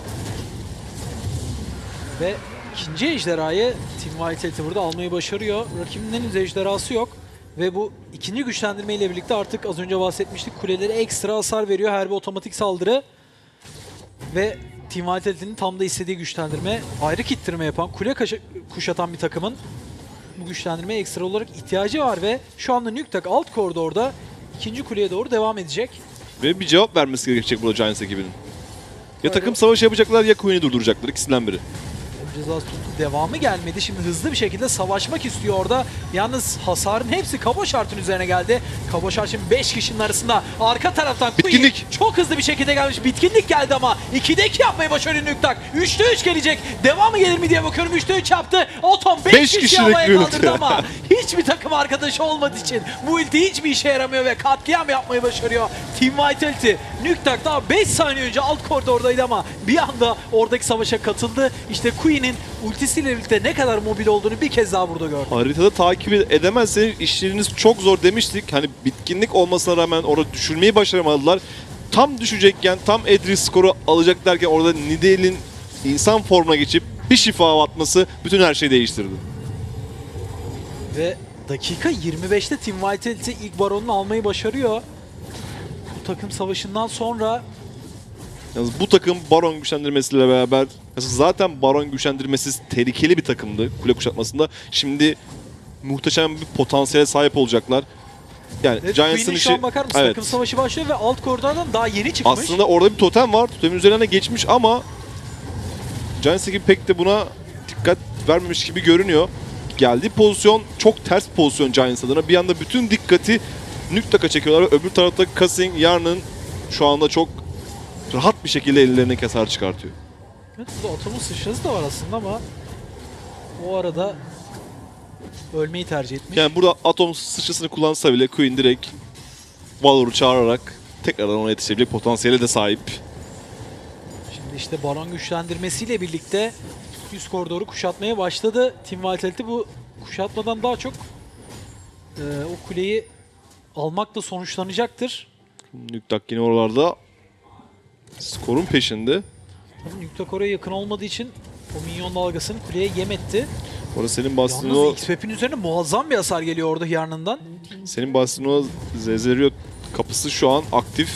Ve ikinci ejderhayı Team Vitality burada almayı başarıyor. Rakibinin henüz ejderhası yok. Ve bu ikinci güçlendirme ile birlikte artık az önce bahsetmiştik. Kulelere ekstra hasar veriyor her bir otomatik saldırı. Ve Team Vitality'nin tam da istediği güçlendirme. Ayrı kittirme yapan, kuşatan bir takımın bu güçlendirmeye ekstra olarak ihtiyacı var. Ve şu anda Nüktak alt koridorda ikinci kuleye doğru devam edecek. Ve bir cevap vermesi gerekecek burada Giants ekibinin. Ya Öyle. takım savaşı yapacaklar ya Queen'i durduracaklar. İkisinden biri. Cezası tuttu. Devamı gelmedi. Şimdi hızlı bir şekilde savaşmak istiyor orada. Yalnız hasarın hepsi Kaboşart'ın üzerine geldi. Kaboşart şimdi 5 kişinin arasında. Arka taraftan Bitkinlik. Queen çok hızlı bir şekilde gelmiş. Bitkinlik geldi ama 2'de 2 yapmayı başarıyor Nüktak. 3'te 3 gelecek. Devamı gelir mi diye bakıyorum. 3'te 3 yaptı. Atom 5 Beş kişi kişilik havaya bir kaldırdı ulti. ama hiçbir takım arkadaşı olmadığı için bu ulti hiçbir işe yaramıyor ve katliam yapmayı başarıyor. Team Vitality. Nüktak daha 5 saniye önce alt koridordaydı ama bir anda oradaki savaşa katıldı. İşte Queen'in ultisiyle birlikte ne kadar mobil olduğunu bir kez daha burada gördüm. Haritada takip edemezseniz işleriniz çok zor demiştik. Hani bitkinlik olmasına rağmen orada düşürmeyi başaramadılar. Tam düşecekken, tam Edri skoru alacak derken orada Nidalee'nin insan formuna geçip bir şifa atması bütün her şeyi değiştirdi. Ve dakika 25'te Team Vitality ilk baronunu almayı başarıyor. Bu takım savaşından sonra Yalnız bu takım Baron güçlendirmesiyle beraber zaten Baron güçlendirmesiz tehlikeli bir takımdı kule kuşatmasında. Şimdi muhteşem bir potansiyele sahip olacaklar. Yani evet, Giants'ın Queen'in işi... şu an bakar mısın? Evet. Takım savaşı başlıyor ve alt koridordan daha yeni çıkmış. Aslında orada bir totem var. Totemin üzerine geçmiş ama Giants ekibi pek de buna dikkat vermemiş gibi görünüyor. Geldiği pozisyon çok ters bir pozisyon Giants adına. Bir anda bütün dikkati Nüktak'a çekiyorlar ve öbür tarafta Kasing, Yarn'ın şu anda çok rahat bir şekilde ellerine hasar çıkartıyor. Evet, burada Atom'un sıçrası da var aslında ama o arada ölmeyi tercih etmiş. Yani burada Atom sıçrasını kullansa bile Queen direkt Valor'u çağırarak tekrardan ona yetişebilecek potansiyele de sahip. Şimdi işte baron güçlendirmesiyle birlikte üst koridoru kuşatmaya başladı. Team Vitality bu kuşatmadan daha çok o kuleyi almakla sonuçlanacaktır. Nüktak yine oralarda skorun peşinde. Tabii Nüktak oraya yakın olmadığı için o minyon dalgasını kuleye yem etti. Orada senin bastığın Yalnız o... X-Pep'in üzerine muazzam bir hasar geliyor orada Yarn'ından. Senin bahsettiğin o Zezeriot kapısı şu an aktif.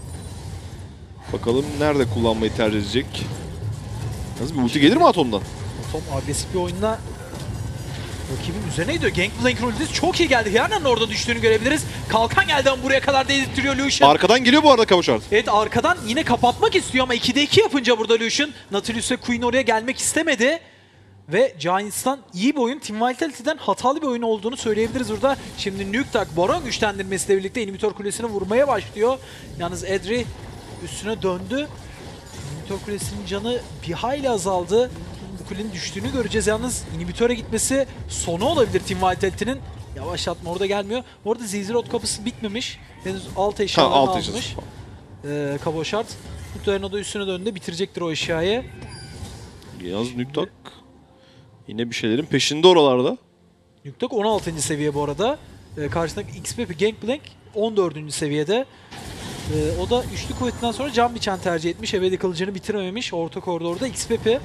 Bakalım nerede kullanmayı tercih edecek. Nasıl bir ulti gelir mi Atom'dan? Atom agresif bir oyunla rakibin üzerine gidiyor. Gangplank'in ultisi çok iyi geldi. Yarn'ın orada düştüğünü görebiliriz. Kalkan geldi ama buraya kadar değdirtiyor Lucian. Arkadan geliyor bu arada Kaboşart. Evet, arkadan yine kapatmak istiyor ama 2'de 2 yapınca burada Lucian. Nautilus ve Queen oraya gelmek istemedi. Ve Giants'tan iyi bir oyun, Team Vitality'den hatalı bir oyun olduğunu söyleyebiliriz burada. Şimdi Nüktak Baron güçlendirmesiyle birlikte inhibitor kulesini vurmaya başlıyor. Yalnız Edri üstüne döndü. İnhibitor kulesinin canı bir hayli azaldı. Bu kulenin düştüğünü göreceğiz. Yalnız inhibitöre gitmesi sonu olabilir Team Vitality'nin. Yavaşlatma orada gelmiyor. Bu arada Zizirot kapısı bitmemiş. Henüz alt eşyalarını almış. Cabochard. Muhtemelen o da üstüne döndü. Bitirecektir o eşyayı. Yalnız Nüktak yine bir şeylerin peşinde oralarda. Nüktak 16. seviye bu arada. Karşısındaki XP Gangplank 14. seviyede. O da üçlü kuvvetinden sonra can biçen tercih etmiş. Ebedi kılıcını bitirememiş. Orta koridorda XPP.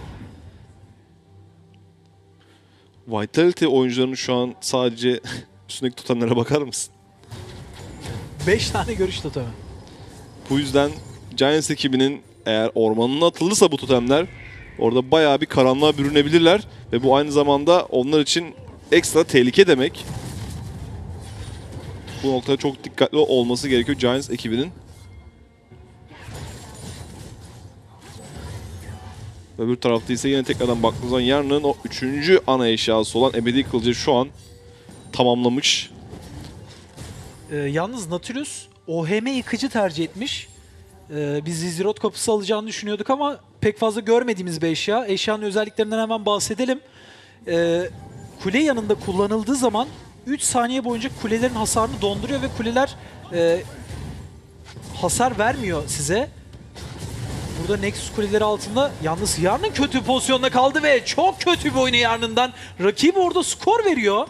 Vitality oyuncularının şu an sadece üstündeki totemlere bakar mısın? 5 tane görüş totemi. Bu yüzden Giants ekibinin eğer ormanına atılırsa bu totemler orada bayağı bir karanlığa bürünebilirler. Ve bu aynı zamanda onlar için ekstra tehlike demek. Bu noktada çok dikkatli olması gerekiyor Giants ekibinin. Öbür tarafta ise yine tekrardan baktığımız zaman Yarn'ın o 3. ana eşyası olan Ebedi Kılıcı şu an tamamlamış. Yalnız Nautilus OHM yıkıcı tercih etmiş. Biz Zizirot kapısı alacağını düşünüyorduk ama pek fazla görmediğimiz bir eşya. Eşyanın özelliklerinden hemen bahsedelim. Kule yanında kullanıldığı zaman 3 saniye boyunca kulelerin hasarını donduruyor ve kuleler hasar vermiyor size. Burada Nexus kuleleri altında yalnız Yarn'ın kötü pozisyonda kaldı ve çok kötü bir oyunu Yarn'ından. Rakibi orada skor veriyor.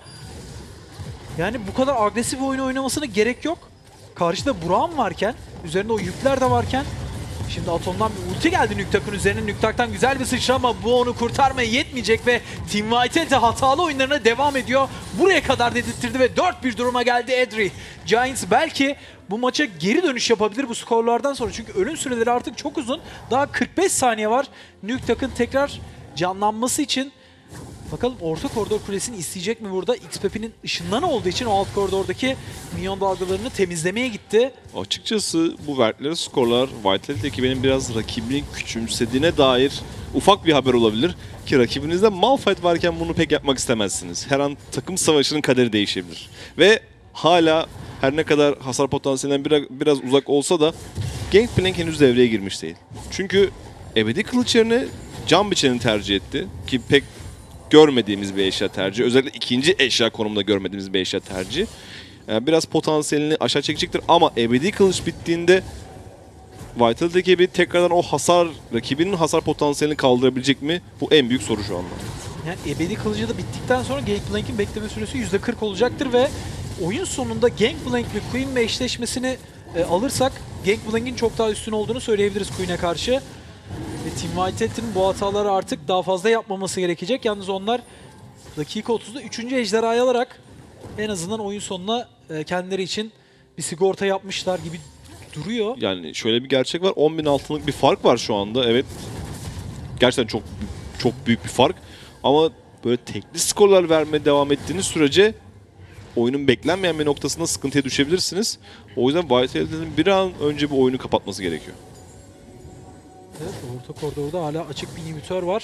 Yani bu kadar agresif bir oyunu oynamasına gerek yok. Karşıda Burak'ın varken, üzerinde o yükler de varken. Şimdi Atom'dan bir ulti geldi Nüktak'ın üzerine. Nüktak'tan güzel bir sıçrama ama bu onu kurtarmaya yetmeyecek ve Team Vitality hatalı oyunlarına devam ediyor. Buraya kadar dedirttirdi ve 4-1 duruma geldi Edri. Giants belki bu maça geri dönüş yapabilir bu skorlardan sonra. Çünkü ölüm süreleri artık çok uzun. Daha 45 saniye var Nüktak'ın tekrar canlanması için. Bakalım orta koridor kulesini isteyecek mi burada? XPP'nin ışınlanı olduğu için o alt koridordaki minyon dalgalarını temizlemeye gitti. Açıkçası bu verdikleri skorlar Vitality ekibinin biraz rakibini küçümsediğine dair ufak bir haber olabilir. Ki rakibinizde Malphite varken bunu pek yapmak istemezsiniz. Her an takım savaşının kaderi değişebilir. Ve hala her ne kadar hasar potansiyelinden biraz uzak olsa da Gangplank henüz devreye girmiş değil. Çünkü Ebedi Kılıç yerine can biçeni tercih etti. Ki pek görmediğimiz bir eşya tercihi. Özellikle ikinci eşya konumunda görmediğimiz bir eşya tercihi. Yani biraz potansiyelini aşağı çekecektir ama Ebedi Kılıç bittiğinde Vitality ekibi tekrardan o hasar, rakibinin hasar potansiyelini kaldırabilecek mi? Bu en büyük soru şu anda. Yani Ebedi Kılıcı da bittikten sonra Gangplank'in bekleme süresi %40 olacaktır ve oyun sonunda Gangplank ve Queen ve eşleşmesini alırsak Gangplank'in çok daha üstün olduğunu söyleyebiliriz Queen'e karşı. Ve Team Vitality'nin bu hataları artık daha fazla yapmaması gerekecek. Yalnız onlar dakika 30'da 3. ejderhayı alarak en azından oyun sonuna kendileri için bir sigorta yapmışlar gibi duruyor. Yani şöyle bir gerçek var. 10.000 altınlık bir fark var şu anda. Evet. Gerçekten çok büyük bir fark. Ama böyle tekli skorlar vermeye devam ettiğiniz sürece oyunun beklenmeyen bir noktasında sıkıntıya düşebilirsiniz. O yüzden Vitality'nin bir an önce bu oyunu kapatması gerekiyor. Evet, orta koridorda hala açık bir inhibitör var.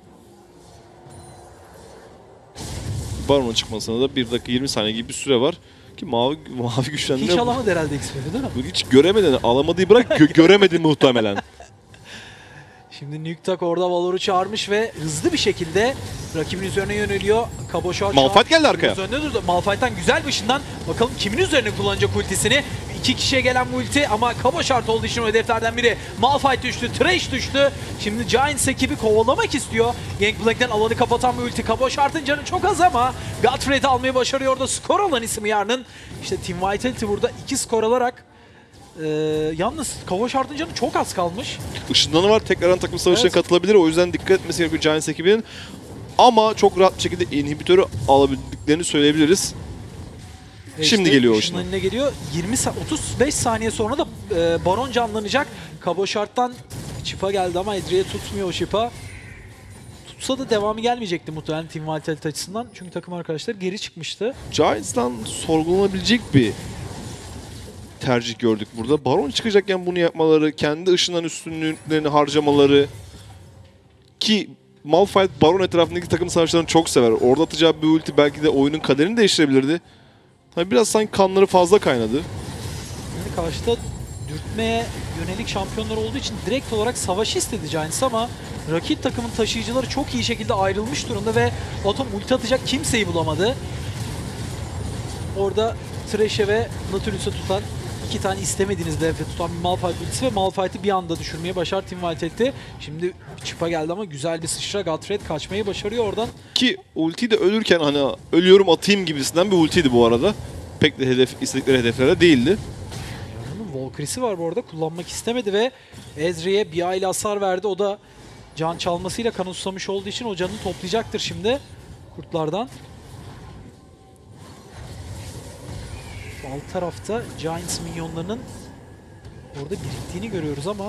Baron'un çıkmasına da 1 dakika 20 saniye gibi bir süre var. Ki mavi güçlendirme... Hiç alamadı herhalde XP'de değil mi? Hiç göremeden, alamadığı bırak göremedi muhtemelen. Şimdi Nüktak orada Valor'u çağırmış ve hızlı bir şekilde rakibin üzerine yöneliyor. Cabochard Malphite geldi arkaya. Malphite'den güzel bir ışından bakalım kimin üzerine kullanacak ultisini. 2 kişiye gelen bu ulti ama Cabochard olduğu için o hedeflerden biri. Malphite düştü, Thresh düştü. Şimdi Giants ekibi kovalamak istiyor. Gangplank'ten alanı kapatan bir ulti. Cabochard'ın canı çok az ama Godfrey'de almayı başarıyor orada. Skor alan ismi Yarn'ın. İşte Team Vitality burada 2 skor alarak yalnız Cabochard'ın canı çok az kalmış. Işınlanı var. Tekrardan takım savaşına katılabilir. O yüzden dikkat etmesi gerekiyor Giants ekibinin. Ama çok rahat bir şekilde inhibitörü alabildiklerini söyleyebiliriz. Şimdi geliyor o ışınlan. Önüne geliyor. 35 saniye sonra da Baron canlanacak. Cabochard'dan çipa geldi ama Edri'ye tutmuyor o çipa. Tutsa da devamı gelmeyecekti muhtemelen Team Vitality açısından. Çünkü takım arkadaşlar geri çıkmıştı. Giants'tan sorgulanabilecek bir tercih gördük burada. Baron çıkacakken bunu yapmaları, kendi ışından üstünlüklerini harcamaları ki Malphite Baron etrafındaki takım savaşlarını çok sever. Orada atacağı bir ulti belki de oyunun kaderini değiştirebilirdi. Tabii biraz sanki kanları fazla kaynadı. Yani karşıda dürtmeye yönelik şampiyonlar olduğu için direkt olarak savaş istedi Giants ama rakip takımın taşıyıcıları çok iyi şekilde ayrılmış durumda ve Atom ulti atacak kimseyi bulamadı. Orada Thresh'e ve Nautilus'a tutan, iki tane istemediğiniz DF tutan bir Malphite ultisi ve Malphite'i bir anda düşürmeyi başar Team Vitality. Şimdi çıpa geldi ama güzel bir sıçra. Godfred kaçmayı başarıyor oradan. Ki ulti de ölürken hani ölüyorum atayım gibisinden bir ultiydi bu arada. Pek de istedikleri hedeflere değildi. Onun Valkyrie'si var bu arada. Kullanmak istemedi ve Ezreal'e bir aile hasar verdi. O da can çalmasıyla kan susamış olduğu için o canını toplayacaktır şimdi kurtlardan. Alt tarafta Giants minyonlarının orada biriktiğini görüyoruz ama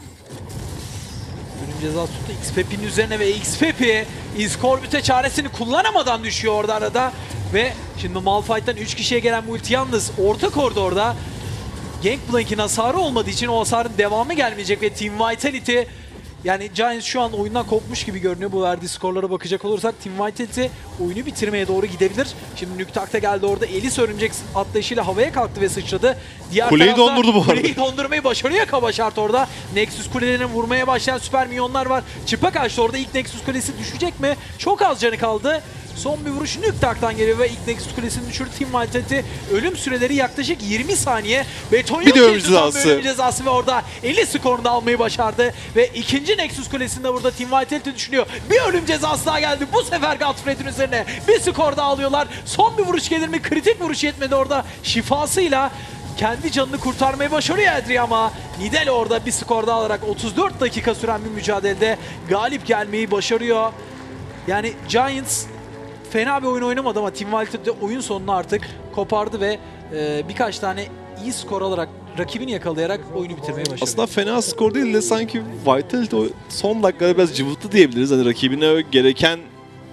ölüm cezası tuttu Xpep'in üzerine ve Xpep'i Iskorbit'e çaresini kullanamadan düşüyor orada arada ve şimdi Malphite'den 3 kişiye gelen bu ulti yalnız orta koridorda Gangplank'in hasarı olmadığı için o hasarın devamı gelmeyecek ve Team Vitality, yani Giants şu an oyundan kopmuş gibi görünüyor. Bu verdiği skorlara bakacak olursak Team Vitality oyunu bitirmeye doğru gidebilir. Şimdi Nüktak da geldi orada. Elis örümcek atlayışıyla havaya kalktı ve sıçradı. Diğer Kuleyi tarafta dondurdu bu arada. Kuleyi dondurmayı başarıyor Kabaşart orada. Nexus kulelerine vurmaya başlayan süper minyonlar var. Çıpa kaçtı orada. İlk Nexus kulesi düşecek mi? Çok az canı kaldı. Son bir vuruş Nüktak'tan geliyor ve ilk Nexus kulesini düşürdü Team Vitality. Ölüm süreleri yaklaşık 20 saniye. Beton Bir de ölüm cezası. ölüm cezası ve orada 50 skorunu da almayı başardı. Ve ikinci Nexus kulesinde burada Team Vitality düşünüyor. Bir ölüm cezası daha geldi. Bu sefer Godfred'in üzerine bir skor daha alıyorlar. Son bir vuruş gelir mi? Kritik vuruş yetmedi orada. Şifasıyla kendi canını kurtarmayı başarıyor Adri ama Nidal orada bir skor daha alarak 34 dakika süren bir mücadelede galip gelmeyi başarıyor. Yani Giants fena bir oyun oynamadı ama Team Vitality oyun sonunu artık kopardı ve birkaç tane iyi skor alarak rakibini yakalayarak oyunu bitirmeyi başardı. Aslında fena skor değil de sanki Vitality son dakikada biraz cıvıttı diyebiliriz. Hani rakibine gereken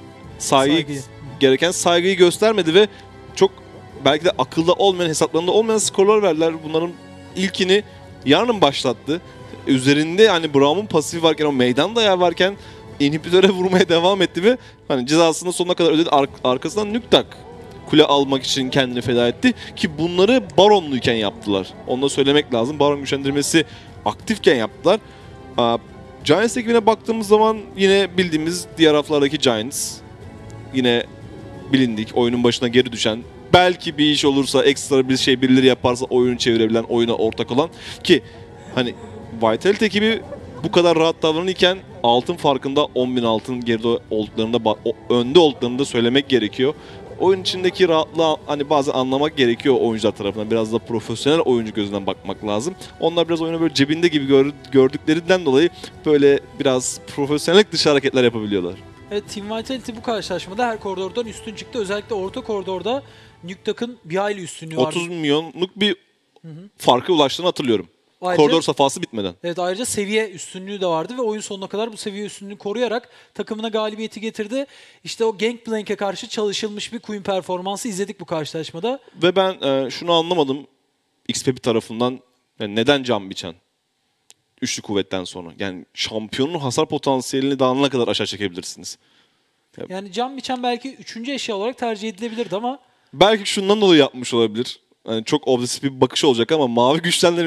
saygıyı göstermedi ve çok belki de akılda olmayan, hesaplarında olmayan skorlar verdiler. Bunların ilkini yarın başlattı. Üzerinde hani Braum'un pasifi varken, o meydan dayağı varken inhibitöre vurmaya devam etti ve hani cezasını sonuna kadar ödedi. Arkasından Nüktak kule almak için kendini feda etti ki bunları Baron'luyken yaptılar. Onu da söylemek lazım. Baron güçlendirmesi aktifken yaptılar. Giants ekibine baktığımız zaman yine bildiğimiz diğer haftalardaki Giants. Yine bilindik, oyunun başına geri düşen, belki bir iş olursa, ekstra bir şey birileri yaparsa oyunu çevirebilen, oyuna ortak olan ki hani Vitality ekibi bu kadar rahat davranırken altın farkında 10.000 altın geride olduklarında, önde olduklarını da söylemek gerekiyor. Oyun içindeki rahatlığı hani bazen anlamak gerekiyor oyuncular tarafından. Biraz da profesyonel oyuncu gözünden bakmak lazım. Onlar biraz oyunu böyle cebinde gibi gördüklerinden dolayı böyle biraz profesyonellik dışı hareketler yapabiliyorlar. Evet, Team Vitality bu karşılaşmada her koridordan üstün çıktı. Özellikle orta koridorda Nüktak'ın bir hayli üstünlüğü var. 30 milyonluk bir farka ulaştığını hatırlıyorum. Ayrıca, koridor safhası bitmeden. Evet, ayrıca seviye üstünlüğü de vardı ve oyun sonuna kadar bu seviye üstünlüğünü koruyarak takımına galibiyeti getirdi. İşte o Gangplank'e karşı çalışılmış bir Queen performansı izledik bu karşılaşmada. Ve ben şunu anlamadım XPP tarafından, yani neden can biçen? Üçlü kuvvetten sonra. Yani şampiyonun hasar potansiyelini daha ne kadar aşağı çekebilirsiniz? Yani can biçen belki 3. eşya olarak tercih edilebilirdi ama belki şundan dolayı yapmış olabilir. Yani çok obsesif bir bakış olacak ama mavi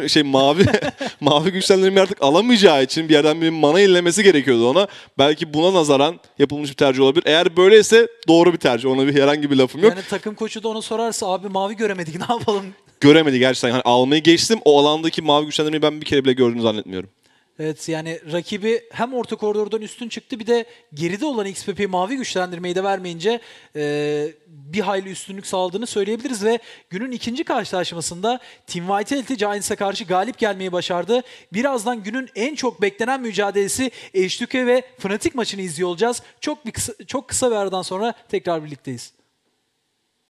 güçlendirmeyi artık alamayacağı için bir yerden bir mana yenilemesi gerekiyordu ona. Belki buna nazaran yapılmış bir tercih olabilir. Eğer böyleyse doğru bir tercih. Ona herhangi bir lafım yok. yani takım koçu da ona sorarsa abi mavi göremedik ne yapalım? Göremedi gerçekten. Yani almayı geçtim. O alandaki mavi güçlendirmeyi ben bir kere bile gördüğünü zannetmiyorum. Evet, yani rakibi hem orta koridordan üstün çıktı, bir de geride olan XPP mavi güçlendirmeyi de vermeyince bir hayli üstünlük sağladığını söyleyebiliriz ve günün ikinci karşılaşmasında Team Vitality Giants'a karşı galip gelmeyi başardı. Birazdan günün en çok beklenen mücadelesi HDK ve Fnatic maçını izliyor olacağız. Çok kısa bir aradan sonra tekrar birlikteyiz.